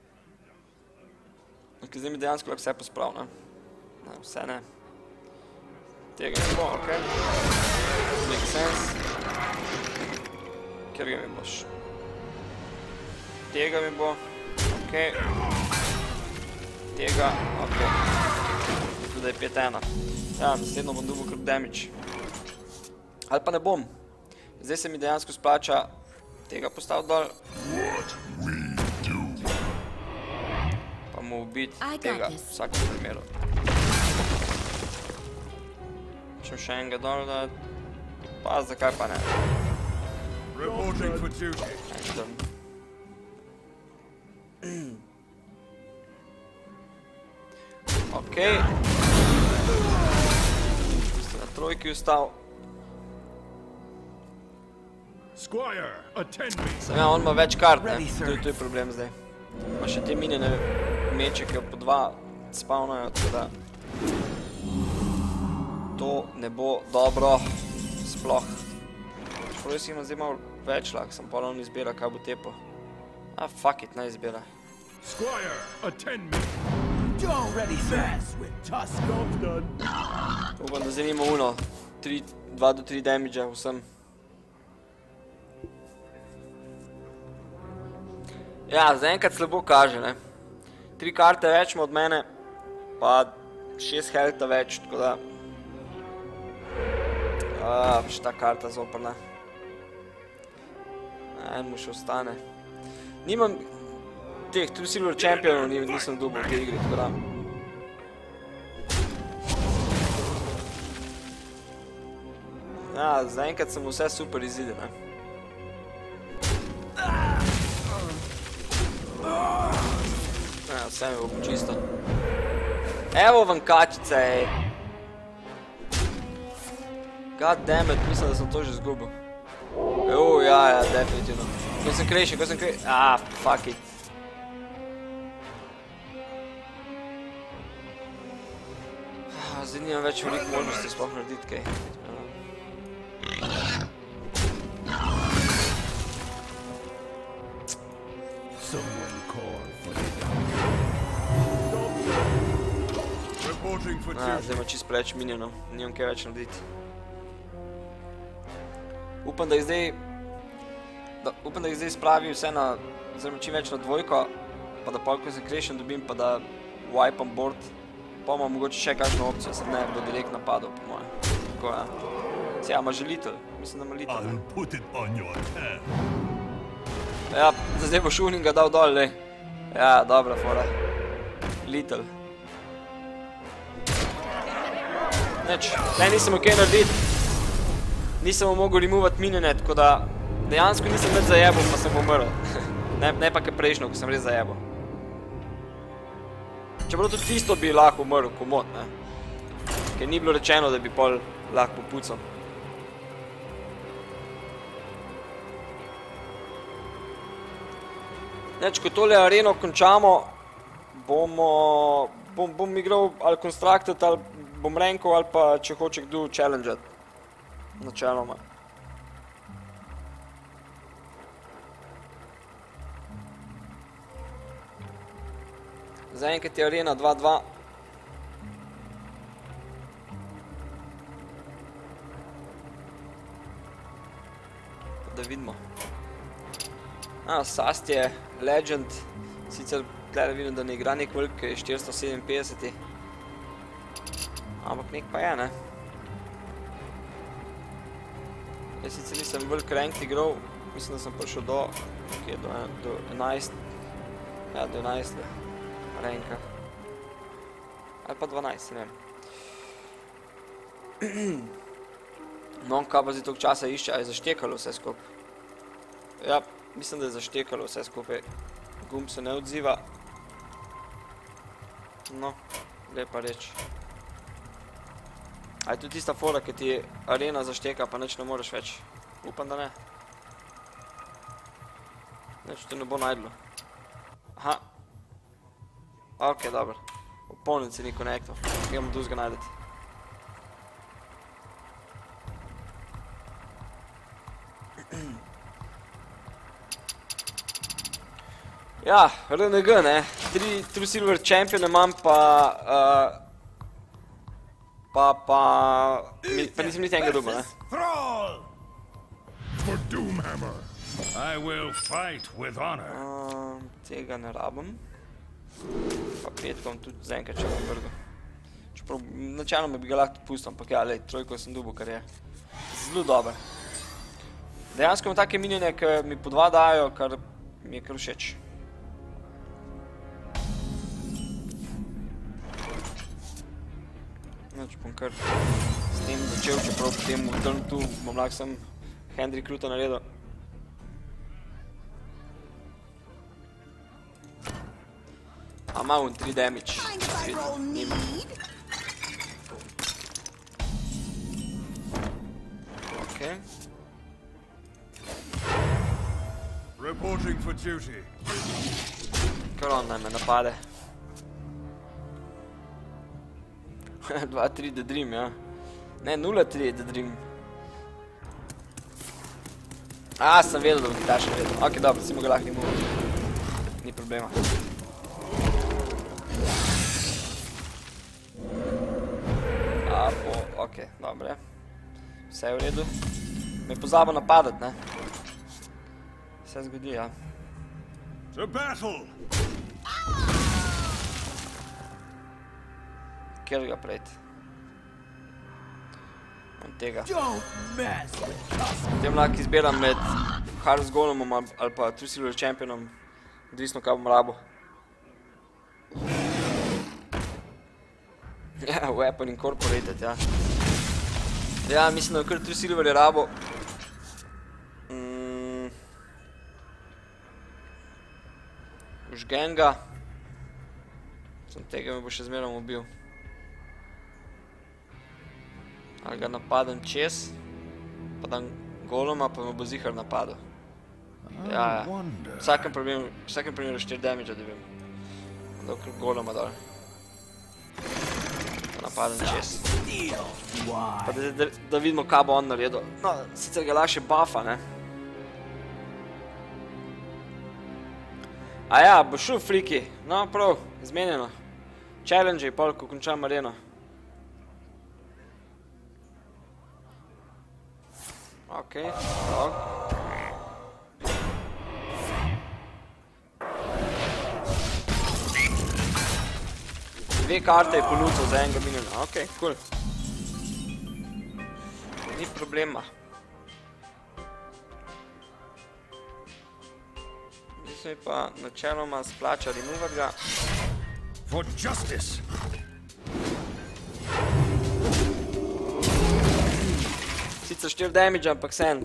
Ker zdaj mi dejansko lahko vse posprav, ne? Ne, vse ne. Tega mi bo, okej. Make sense. Kjer ga mi boš? Tega mi bo, okej. Tega, okej. Tudi je pet ena. Ja, naslednjo bom dobil kar damage. Ali pa ne bom. Zdaj se mi dejansko splača tega postaviti dol. Pa mu ubiti tega v vsakem primeru. Čem še enega dol, da pa zakaj pa ne. Reporting for duty. Okej. Ste na trojki ustal. Squire, attend me. Sem ja, on ima več kart, ne? To je problem zdaj. Pa še te minjene meče, ki po dva spavnajo, tako da to ne bo dobro sploh. Čeprav si imam zdaj malo več lahko, sem ponovno izbira, kaj bo tepo. Ah, fuck it, ne izbira. Squire, attend me. You're already fast with Tusk done. Upam, da zdaj nima uno. dva do tri damage-a vsem. Ja, zaenkrat slabo kaže, ne. Tri karte več ima od mene, pa šest healtha več, tako da... Aaa, še ta karta zoprna. En mu še ostane. Nimam teh True Silver Championov, nisem dobil v tej igri, tako da... Ja, zaenkrat sem vse super izide, ne. Ja, vse mi bo počisto. Evo vam kačice, ej. God damn it, mislim, da sem to že zgubil. Jo, ja, ja, definitivno. Concentration, concentration. Ah, fuck it. Zdaj nimam več veliko možnosti sploh narediti kaj. Ah, zdaj ima čist preveč minionov, nimam kaj več narediti. Upam, da jih zdaj... Upam, da jih zdaj spravi vse na... Oziroma čim več na dvojko, pa da pol concentration dobim, pa da wipam board. Pa imam mogoče še kakšno opcijo, se ne bo direkt napadal, po moje. Tako, ja. Se ja, ima že Little. Mislim, da ima Little. I'll put it on your head. Ja, zdaj bo Šuninga dal dol, lej. Ja, dobra fora. Little. Neč, ne, nisem okej narediti. Nisem mu mogel removati minjene, tako da dejansko nisem več zajebal, pa sem umrl. Ne pa kaj prejšnjo, ko sem res zajebal. Čeprav tudi tisto bi lahko umrl, komod, ne. Ker ni bilo rečeno, da bi pol lahko popucal. Neč, ko tole areno končamo, bomo... Bom igral ali Constructed, ali bom rankal, ali pa če hoče kdo challengeat. Načeloma. Zaenkrat je arena dva dva. Da vidimo. A, Sast je Legend. Sicer tle vidim, da ne igra nek velik, ker je štiristo sedeminpetdeset. Ampak nek pa je, ne? Jaz sicer nisem velik ranked igral, mislim, da sem prišel do, kje, do enajst, ja, do enajst ranka. Ali pa dvanajst, ne vem. No, kaj pa zdaj toliko časa išče, a je zaštekalo vse skupaj? Ja, mislim, da je zaštekalo vse skupaj. Gumb se ne odziva. No, lepa reč. A je tudi tista fora, ki ti arena zašteka, pa nič ne moreš več. Upam, da ne. Nič te ne bo najdlo. Aha. Ok, dobro. Opponent si ni connectov. Gremo duz ga najdeti. Ja, R N G, ne. Tri True Silver Champion imam, pa... Pa, pa... Pa nisem niti enega dobil, ne. Thrall! For Doomhammer, I will fight with honor. Tega ne rabim. Pa petko bom tudi zaenkrat če bom vrgel. Čeprav načeloma bi ga lahko pustil, ampak ja, lej, trojko sem dobil, kar je zelo dober. Dejansko imam take minjene, ki mi po dva dajo, kar mi je kar všeč. Če bom kar s tem začel, čeprav potem v turn two bom lahko sem Henry Kruta naredil. A malo tri damage. Nima. Okay. Reporting for duty. Kar on naj me napade. dva tri The Dream, ja. Ne, nula tri The Dream. A, sem vedel, da bom ti daš naredil. Ok, dobro, si mu ga lahko imel. Ni problema. A, po, ok, dobre. Vse je v redu. Me je pozabil napadati, ne? Vse zgodi, ja. To battle! Kjer ga prejti? On tega. Potem lahko izbiram med Harvest Golemom ali pa True Silver Championom, odvisno kaj bom rabo. Ja, Weapon Incorporated, ja. Ja, mislim, da je kar True Silver je rabo. Užgenga. Sem tega me bo še zmerom ubil. Ali ga napadem čez, pa dam golema, pa me bo zihar napadel. Ja, ja. V vsakem primeru štiri damage dobim. Dokler golema dol. Pa napadem čez. Pa da vidimo, kaj bo on naredil. No, sicer ga lahko še buffa, ne. A ja, bo šel friki. No, prav, izmenjeno. Challenge je pol, ko končam areno. Ok, ok. Dve karte je ponudil za enega minuna. Ok, cool. Ni problema. Mislim je pa načeloma splača remover ga. For justice! Sicer štiri damage, ampak sen.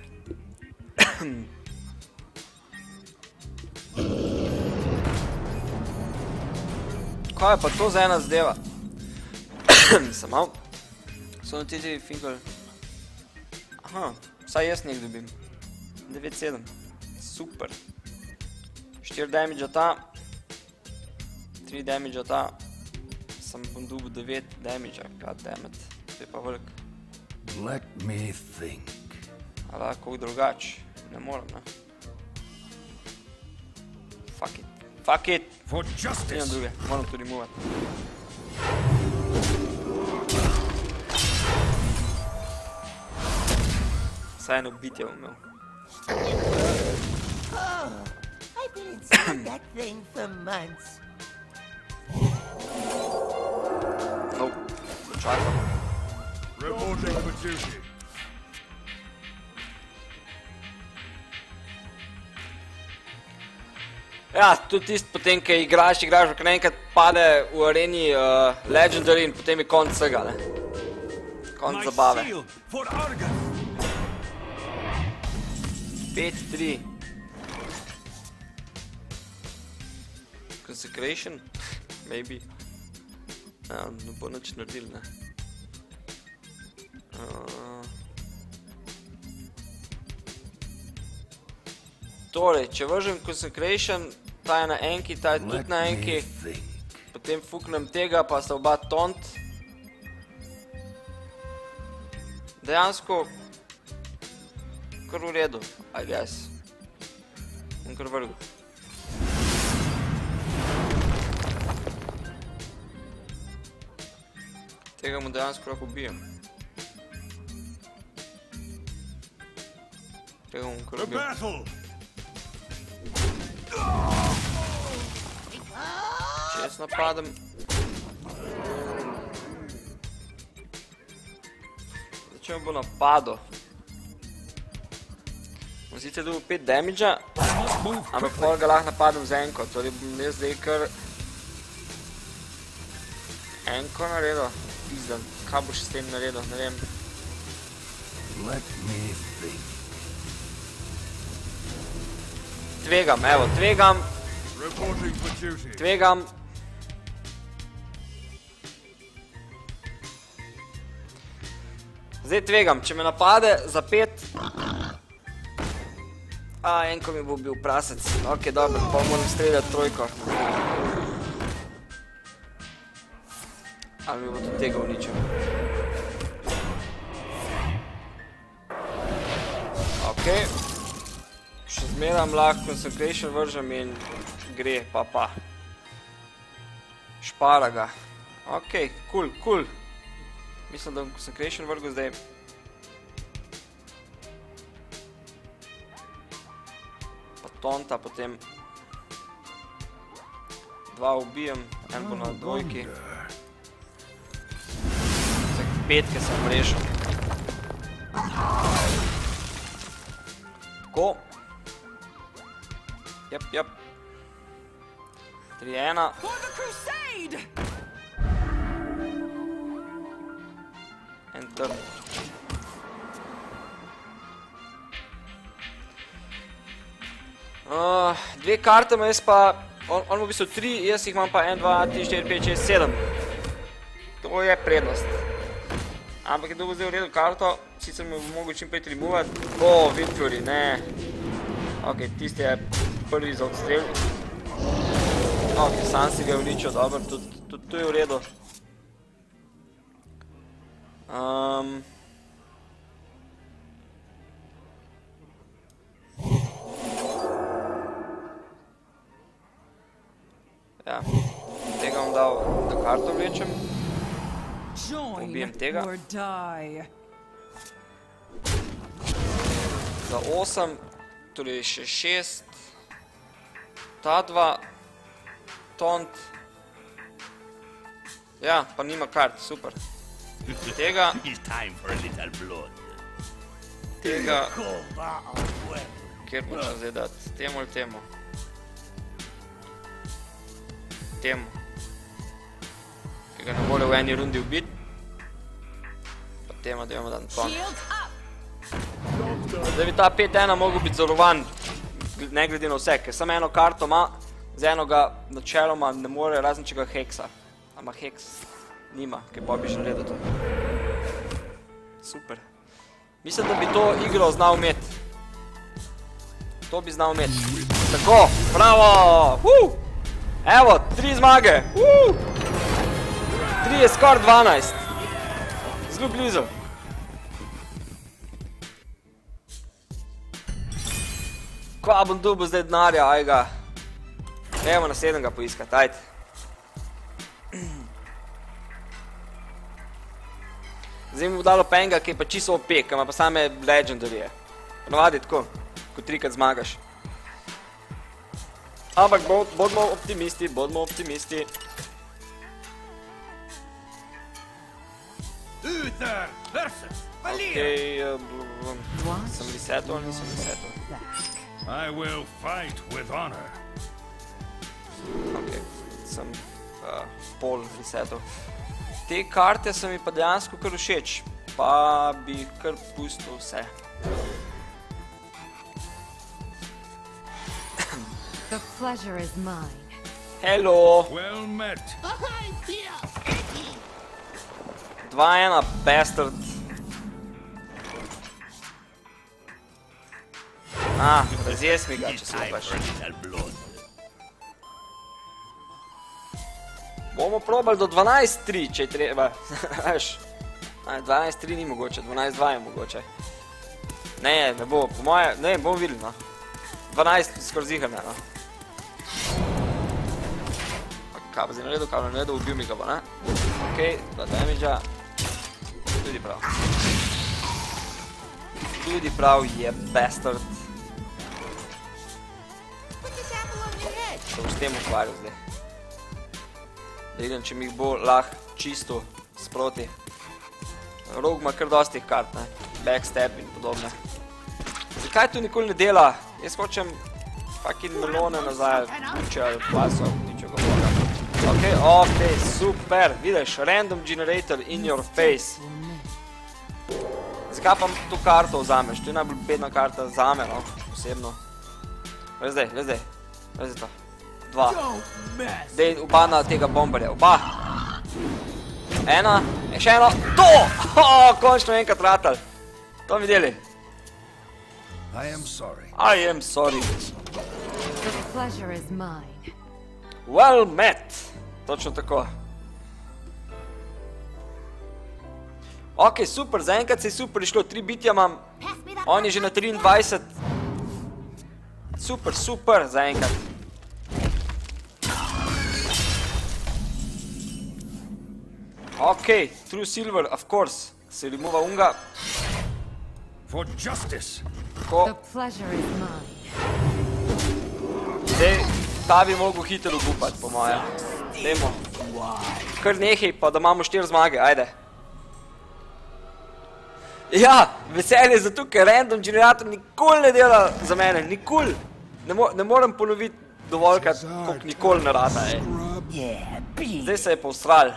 Kaj je pa to za ena zadeva? Sem mal. So na T J Finkel. Aha, vsaj jaz nek dobim. devet sedem. Super. štiri damage ta. tri damage ta. Sem bom dobil devet damage, goddammit. To je pa velik. Let me think. Ali lahko drugač. Ne moram, ne. Fuck it. Fuck it! For justice! Nimam druge, moram to removat. Saj eno bitje bom imel. I've been inside that thing for months. Nope. Čakam. Reporting for duty. Ja, tudi tist potem, ko igraš, igraš, ko naenkrat pade v areni Legendary in potem je konc vsega, ne. Konc zabave. pet tri. Consecration? Maybe. Ja, ne bo nič naredil, ne. Torej, če vržem Consecration, ta je na enki, ta je tudi na enki, potem fuknem tega, pa sta oba taunt. Dejansko kar v redu, I guess. Bom kar vrgel. Tega mu dejansko lahko ubijem. Tega mu kar ubijem. Če jaz napadem... Če me bo napadel. Bom sicer dobil pet damage-a, ampak pol ga lahko napadem z enko, torej bom jaz zdaj kar... Enko naredil. Pizdan, kaj boš s tem naredil, ne vem. Tvegam, evo, tvegam. Tvegam. Zdaj tvegam, če me napade za pet... A, enko mi bo bil prasec. Ok, dobro, pa moram streljati trojko. Ali mi bo tudi tega uničil. Ok. Še zmeram lahko Consecration vržem in gre, pa pa. Špara ga. Ok, cool, cool. Mislim, da bom Consecration vrgu zdaj. Pa tonta, potem dva ubijem, en bo na dvojki. Petke sem rešil. Tako. Jep, jep. tri ena. Enter. Uh, dve karte ima jaz pa, on, on ima v bistvu tri, jaz jih imam pa en, dva, tri, štiri, pet, šest, sedem. To je prednost. Ampak je dobil zdaj v redu karto, sicer mi bo mogel čim prej removati. O, Victory, ne. Ok, tisti je prvi za odstrel. Ok, sam si ga je uničil, dobro, tudi tu je v redu. Um, ja, tega bom dal, da karto vlečem. Ubijem tega. Za osem, torej še šest. Ta dva. Tont. Ja, pa nima kart, super. Tega. Tega. Kjer počem zdaj dati? Temu ali temu? Temu. Ki ga ne more v eni rundi ubiti. Pa temu da imamo dan tont. Zdaj bi ta pet ena mogel biti zorovan, ne glede na vse, ker samo eno karto ima, z eno ga načeloma ne more, razen če ga heksa. Ama heks nima, ker pa bi že naredil to. Super. Mislim, da bi to igro znal imeti. To bi znal imeti. Tako, bravo! Evo, tri zmage! Tri je skor dvanajst. Zelo blizu. Kva bom dobil zdaj denarja, ajga. Evo na sedem ga poiskati, ajde. Zdaj mi bo dalo pa enega, ki je pa čisto O P, ki ima pa same legendarije. Ponavadi tako, ko trikrat zmagaš. Ampak bodimo optimisti, bodimo optimisti. Okej, sem resetov ali nisem resetov? I will fight with honor. Ok, sem pol resetov. Te karte so mi pa dejansko kar všeč, pa bi kar pustil vse. The pleasure is mine. Hello! Well met. dva ena, bastard. Ah, razjes mi ga, če se lepaš. Bomo probali do dvanajst tri, če je treba. dvanajst tri ni mogoče, dvanajst dva je mogoče. Ne, ne bo, po moje, ne, bomo videli, no. dvanajst skoro ziher ne, no. Kaj pa zdaj naredil, kaj pa naredil, ubil mi ga pa, ne? Okej, dva damage-a. Tudi prav. Tudi prav je bastard. Se bo s tem ukvarjal zdaj. Da vidim, če mi jih bo lahko čisto sproti. Rogue ima kar dostih kart, ne. Backstab in podobne. Zakaj to nikoli ne dela? Jaz hočem fucking melone nazaj, buče ali paso, ničega boga. Okej, okej, super, vidiš, random generator in your face. Zakaj pa to karto vzameš? To je najbolj bedna karta zame, no, osebno. Veš zdaj, veš zdaj, veš zdaj to. Dva. Dej oba na tega bombarja, oba. Ena, in še eno, to! O, končno enkrat ratal. To mi deli. I am sorry. I am sorry. The pleasure is mine. Well met. Točno tako. Ok, super, zaenkrat se je super išlo, tri bitja imam. On je že na triindvajset. Super, super, zaenkrat. Ok, True Silver, of course. Se remova unga. For justice. Tako. The pleasure is mine. Zdaj, ta bi mogel hitro obupati, po moje. Dajmo. Kar nehaj, pa da imamo štiri zmage, ajde. Ja, veselje zato, ker random generator nikoli ne dela za mene, nikoli. Ne, mo ne moram ponoviti dovoljkrat, koliko nikoli ne rata, ej. Zdaj se je povstral.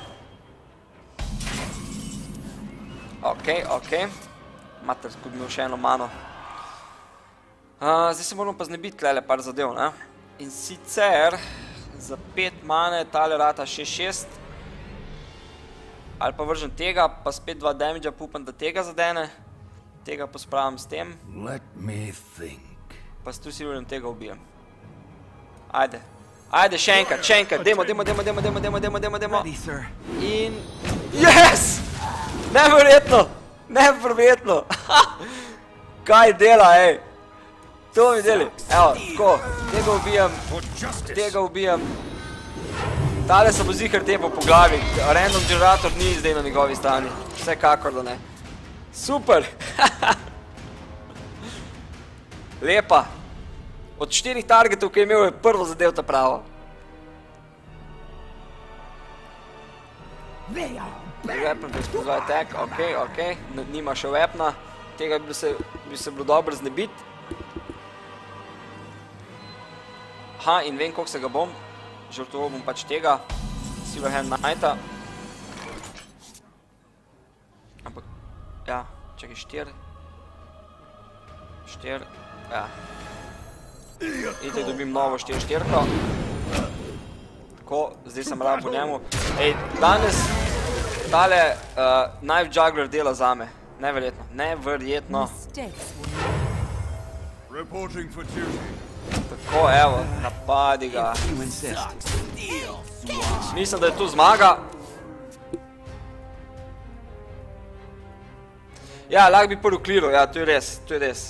Ok, ok. Mater, ko bi imel še eno mano. Uh, zdaj se moramo pa znebiti tlele par zadev, ne? In sicer za pet mane tale rata šest šest. Ali pa vržem tega, pa spet dva damage-a pupam, da tega zadene. Tega pospravim s tem. Let me think. Pa s tu silverjem tega ubijem. Ajde. Ajde, še enkrat, še enkrat. Demo, demo, demo, demo, demo, demo, demo, demo, demo. In... Yes! Neverjetno! Neverjetno! Kaj dela, ej! To mi deli. Evo, tako. Tega ubijem. Tega ubijem. Tale se bo zihar tepal po glavi. Random generator ni zdaj na njegovi strani. Vsekakor da ne. Super! Lepa. Od štirih targetov, ki je imel, je prvo zadev ta pravo. Weapon bez pozvaj attack, ok, ok. Nima še weapona. Tega bi se, bi se bilo dobro znebiti. Aha, in vem, koliko se ga bom. Žrtoval bom pač tega. Silverhand Knighta. Ampak, ja, čakaj, štir. Štir, ja. In te dobim novo štir štirko. Tako, zdaj sem rad po njemu. Ej, danes tale uh, Knife Juggler dela zame. Neverjetno, neverjetno. Reporting for duty. Tako, evo, napadi ga. Mislim, da je tu zmaga. Ja, lahko bi prvi kliral, ja, to je res, to je res.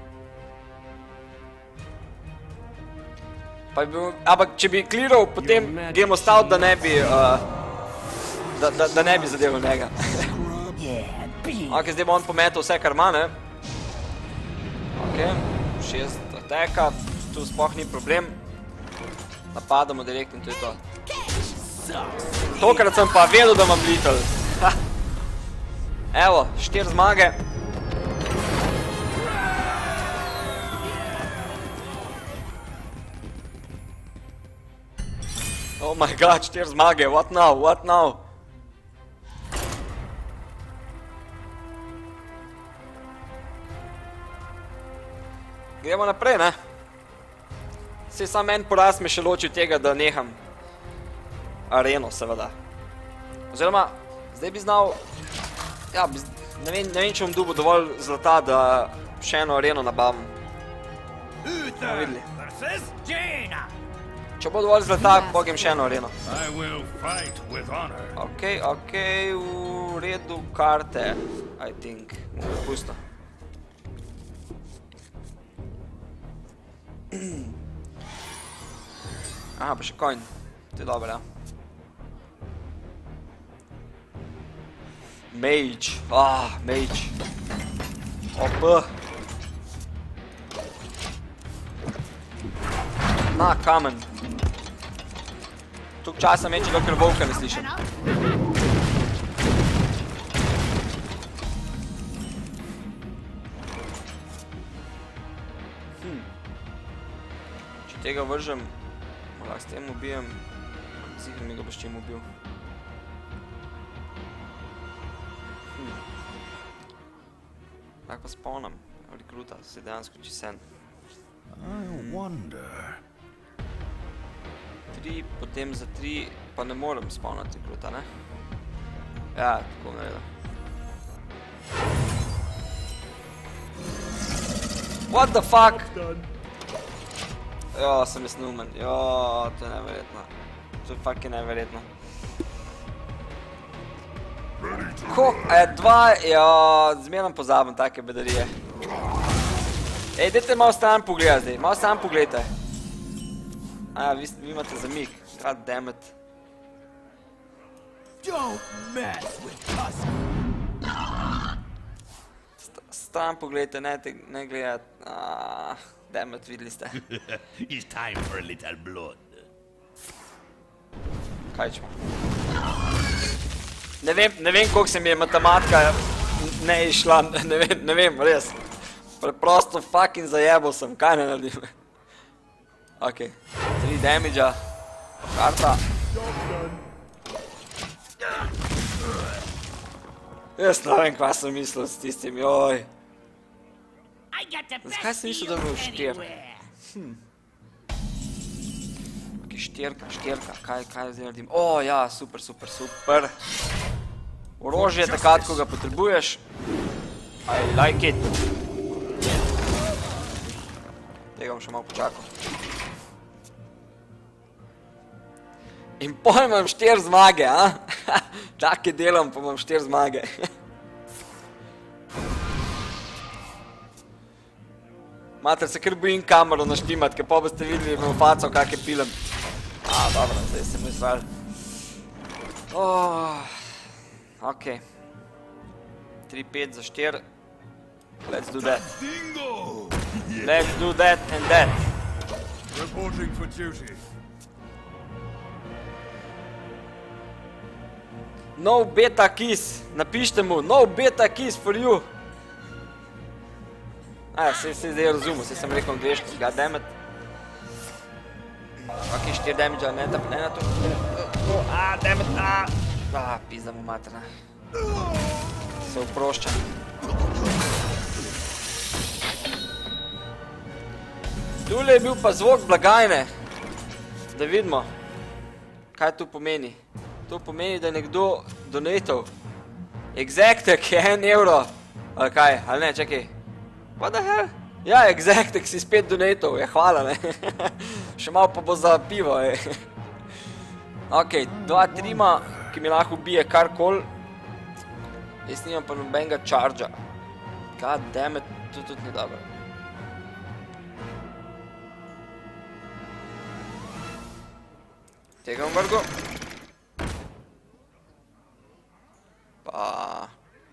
Pa bi bil, ampak če bi kliral, potem game ostal, da ne bi, uh, da, da, da ne bi zadeval njega. Ok, zdaj bo on pometal vse, kar ima, ne? Ok, šest attacka. Tu sploh ni problem. Napadamo direkt in to je to. Tokrat sem pa vedel, da imam Little. Evo, štiri zmage. Oh my god, štiri zmage, what now, what now? Gremo naprej, ne? Saj sam en poraz me še loči od tega, da neham areno, seveda. Oziroma, zdaj bi znal, ja, bi, ne vem, ne vem, če bom dobil dovolj zlata, da še eno areno nabavim. Bomo videli. Če bo dovolj zlata, pogem še eno areno. Ok, ok, v redu karte, I think, bomo pusto. Aha, pa še coin. To je dobro, ja. Mage. Ah, mage. O P. Na, kamen. Tuk časa meče, dokler volka ne slišim. Hm. Če tega vržem, lahko s tem ubijem. Zihr mi ga boš čim ubil. Hm. Lahko pa spawnem. Rekruta, se dejansko čisen. I wonder. Tri, potem za tri, pa ne morem spawnati rekruta, ne? Ja, tako naredil. What the fuck? Jo, sem je snumen. Jo, to je neverjetno. To je fucking neverjetno. Ko? E, dva, jo, zmerno pozabim take bedarije. Ej, dajte malo stran pogledati zdaj, malo stran pogledajte. Aja, vi, vi imate zamik. God damn it. Don't mess with Tusk. St stran pogledajte, ne, te, ne gledati. Ah, damn it, videli ste. It's time for a little blood. Kaj ćemo? Ne vem, ne vem, koliko se mi je matematika ne išla, ne vem, ne vem, res. Preprosto fucking zajebal sem, kaj ne naredim? Ok, tri damage-a, karta. Jaz ne vem, kva sem mislil s tistim, joj. Zakaj sem mislil, da bi bil štir? Hm. Ok, štirka, štirka, kaj, kaj zdaj naredim? O, ja, super, super, super. Orožje je takrat, ko ga potrebuješ. I like it. Tega bom še malo počakal. In potem imam štir zmage, a? Take delam, pa imam štir zmage. Mater, se kar bojim kamero naštimat, ker pa boste videli imel faco, kak je pilem. A, dobro, zdaj se mu izval. Ok. tri pet za štir. Let's do that. Let's do that and that. Reporting for duty. No beta keys. Napište mu, no beta keys for you. Aja, se je zdaj razumel, se sem rekel angliški, goddammit. Ok, štir damage, ne da ne na to. A, dammit, a. A, pizda mu materna. Se uprošča. Tule je bil pa zvok blagajne. Da vidimo, kaj to pomeni. To pomeni, da je nekdo donatal. Exactek je en evro. Ali kaj, ali ne, čakaj. What the hell? Ja, Exactek si spet donatal, je hvala, ne. Še malo pa bo za pivo, je. Ok, dva trima, ki mi lahko ubije karkoli. Jaz nimam pa nobenega chargea. God damn it, to tudi ni dobro. Tega bom vrgel. Pa...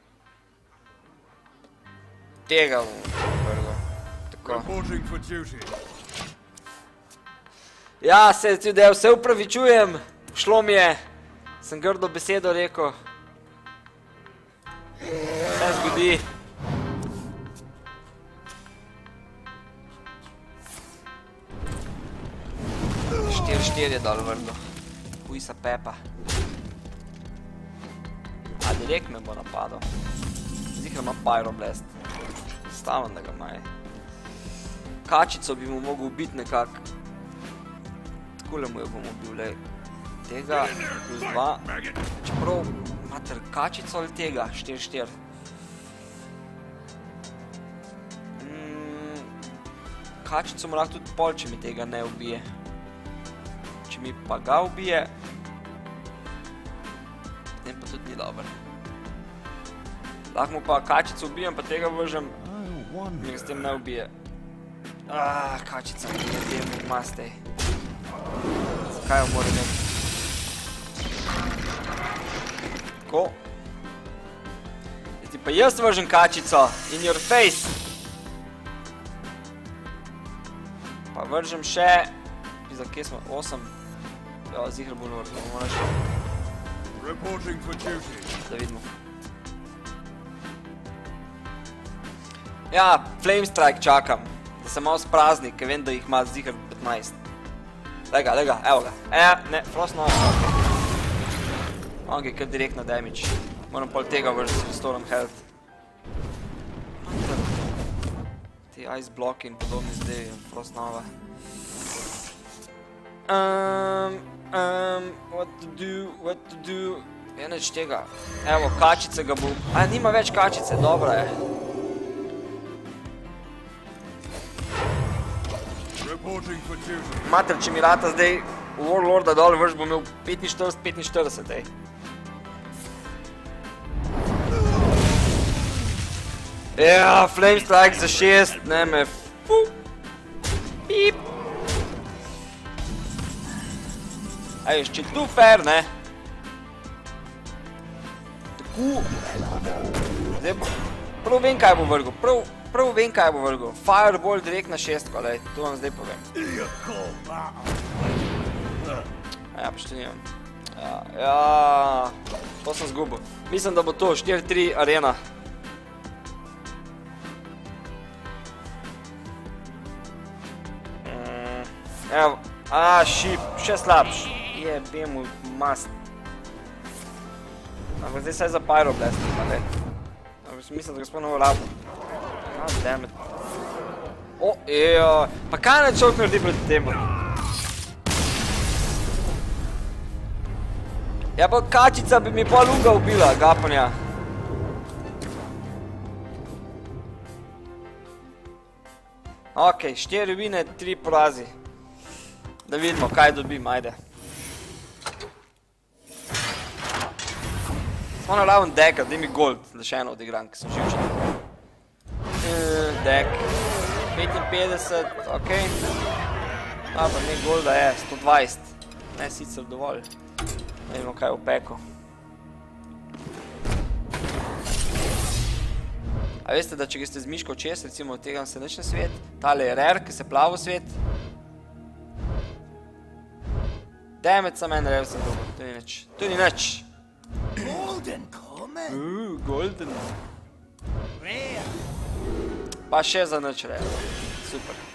Tega bom vrgel. Tako. Reporting for duty. Ja, se tudi vse upravičujem. Šlo mi je. Sem grdo besedo rekel. Vse zgodi. Štir, štir je dol vrgel. Pujsa Pepa. A direkt me bo napadal. Zihar ima Pyroblast. Stavim, da ga ima. Kačico bi mu mogel ubiti nekak. Takole mu jo bom ubil, lej. Tega plus dva. Čeprav, mater, kačico ali tega? Štir, štir. Kačico mu lahko tudi pol, če mi tega ne ubije. Če mi pa ga ubije, potem pa tudi ni dober. Lahko mu pa kačico ubijem, pa tega vržem, mi ga s tem ne ubije. Ah, kačica, ne vem, mastej. Zakaj jo mora imeti? Tako. pa jaz vržem kačico. In your face. Pa vržem še... Pizda, kje smo? osem. Ja, zihr bo vrlo. Bomo našli. Reporting for duty. Da vidimo. Ja, Flame Strike čakam. Da se malo sprazni, ker vem, da jih ima zihr petnajst. Lega, lega, evo ga. E, ne, Frost no. On je kar direktno damage. Moram pol tega vrži s restorom health. Ti ice block in podobni zdaj, Frost nova. Um, um, what to do, what to do. Je neč tega. Evo, kačice ga bo... A, nima več kačice, dobra je. Mater, če mi rata zdaj Warlorda dol vrš, bom imel petinštirideset petinštirideset, ej. Ja, Flame Strike za šest, ne me... Fu. Pip. Ej, še tu fair, ne? Tako... Zdaj bo... Prav vem, kaj bo vrgel, prav... Prav vem, kaj bo vrgel. Fireball direkt na šestko, lej, to vam zdaj povem. Ja, pošto nimam. Ja, ja... To sem zgubil. Mislim, da bo to štiri tri arena. Evo, a, šip, še slabš. Jebe mu mast. Ampak zdaj saj za Pyroblast, pa lej. Mislim, da ga sploh ne bo rabo. God damn it. O, ejo. Pa kaj ne človek naredi proti temu? Ja, pa kačica bi mi pol uga ubila, gapanja. Ok, štiri vine, tri porazi. Da vidimo, kaj dobim, ajde. Smo na raven deka, daj mi gold, da še eno odigram, ki sem živčen. Dek. petinpetdeset, ok. A, pa ne golda je, sto dvajset. Ne, sicer dovolj. Ne vidimo, kaj je v peku. A veste, da če ste z miško čez, recimo tega se nič ne svet, tale je rare, ki se plavo svet. Dammit, sam en rare sem dobil, to ni nič. To ni nič. Golden comment. Uuu, golden. Rare. Pa še za nič rare. Super.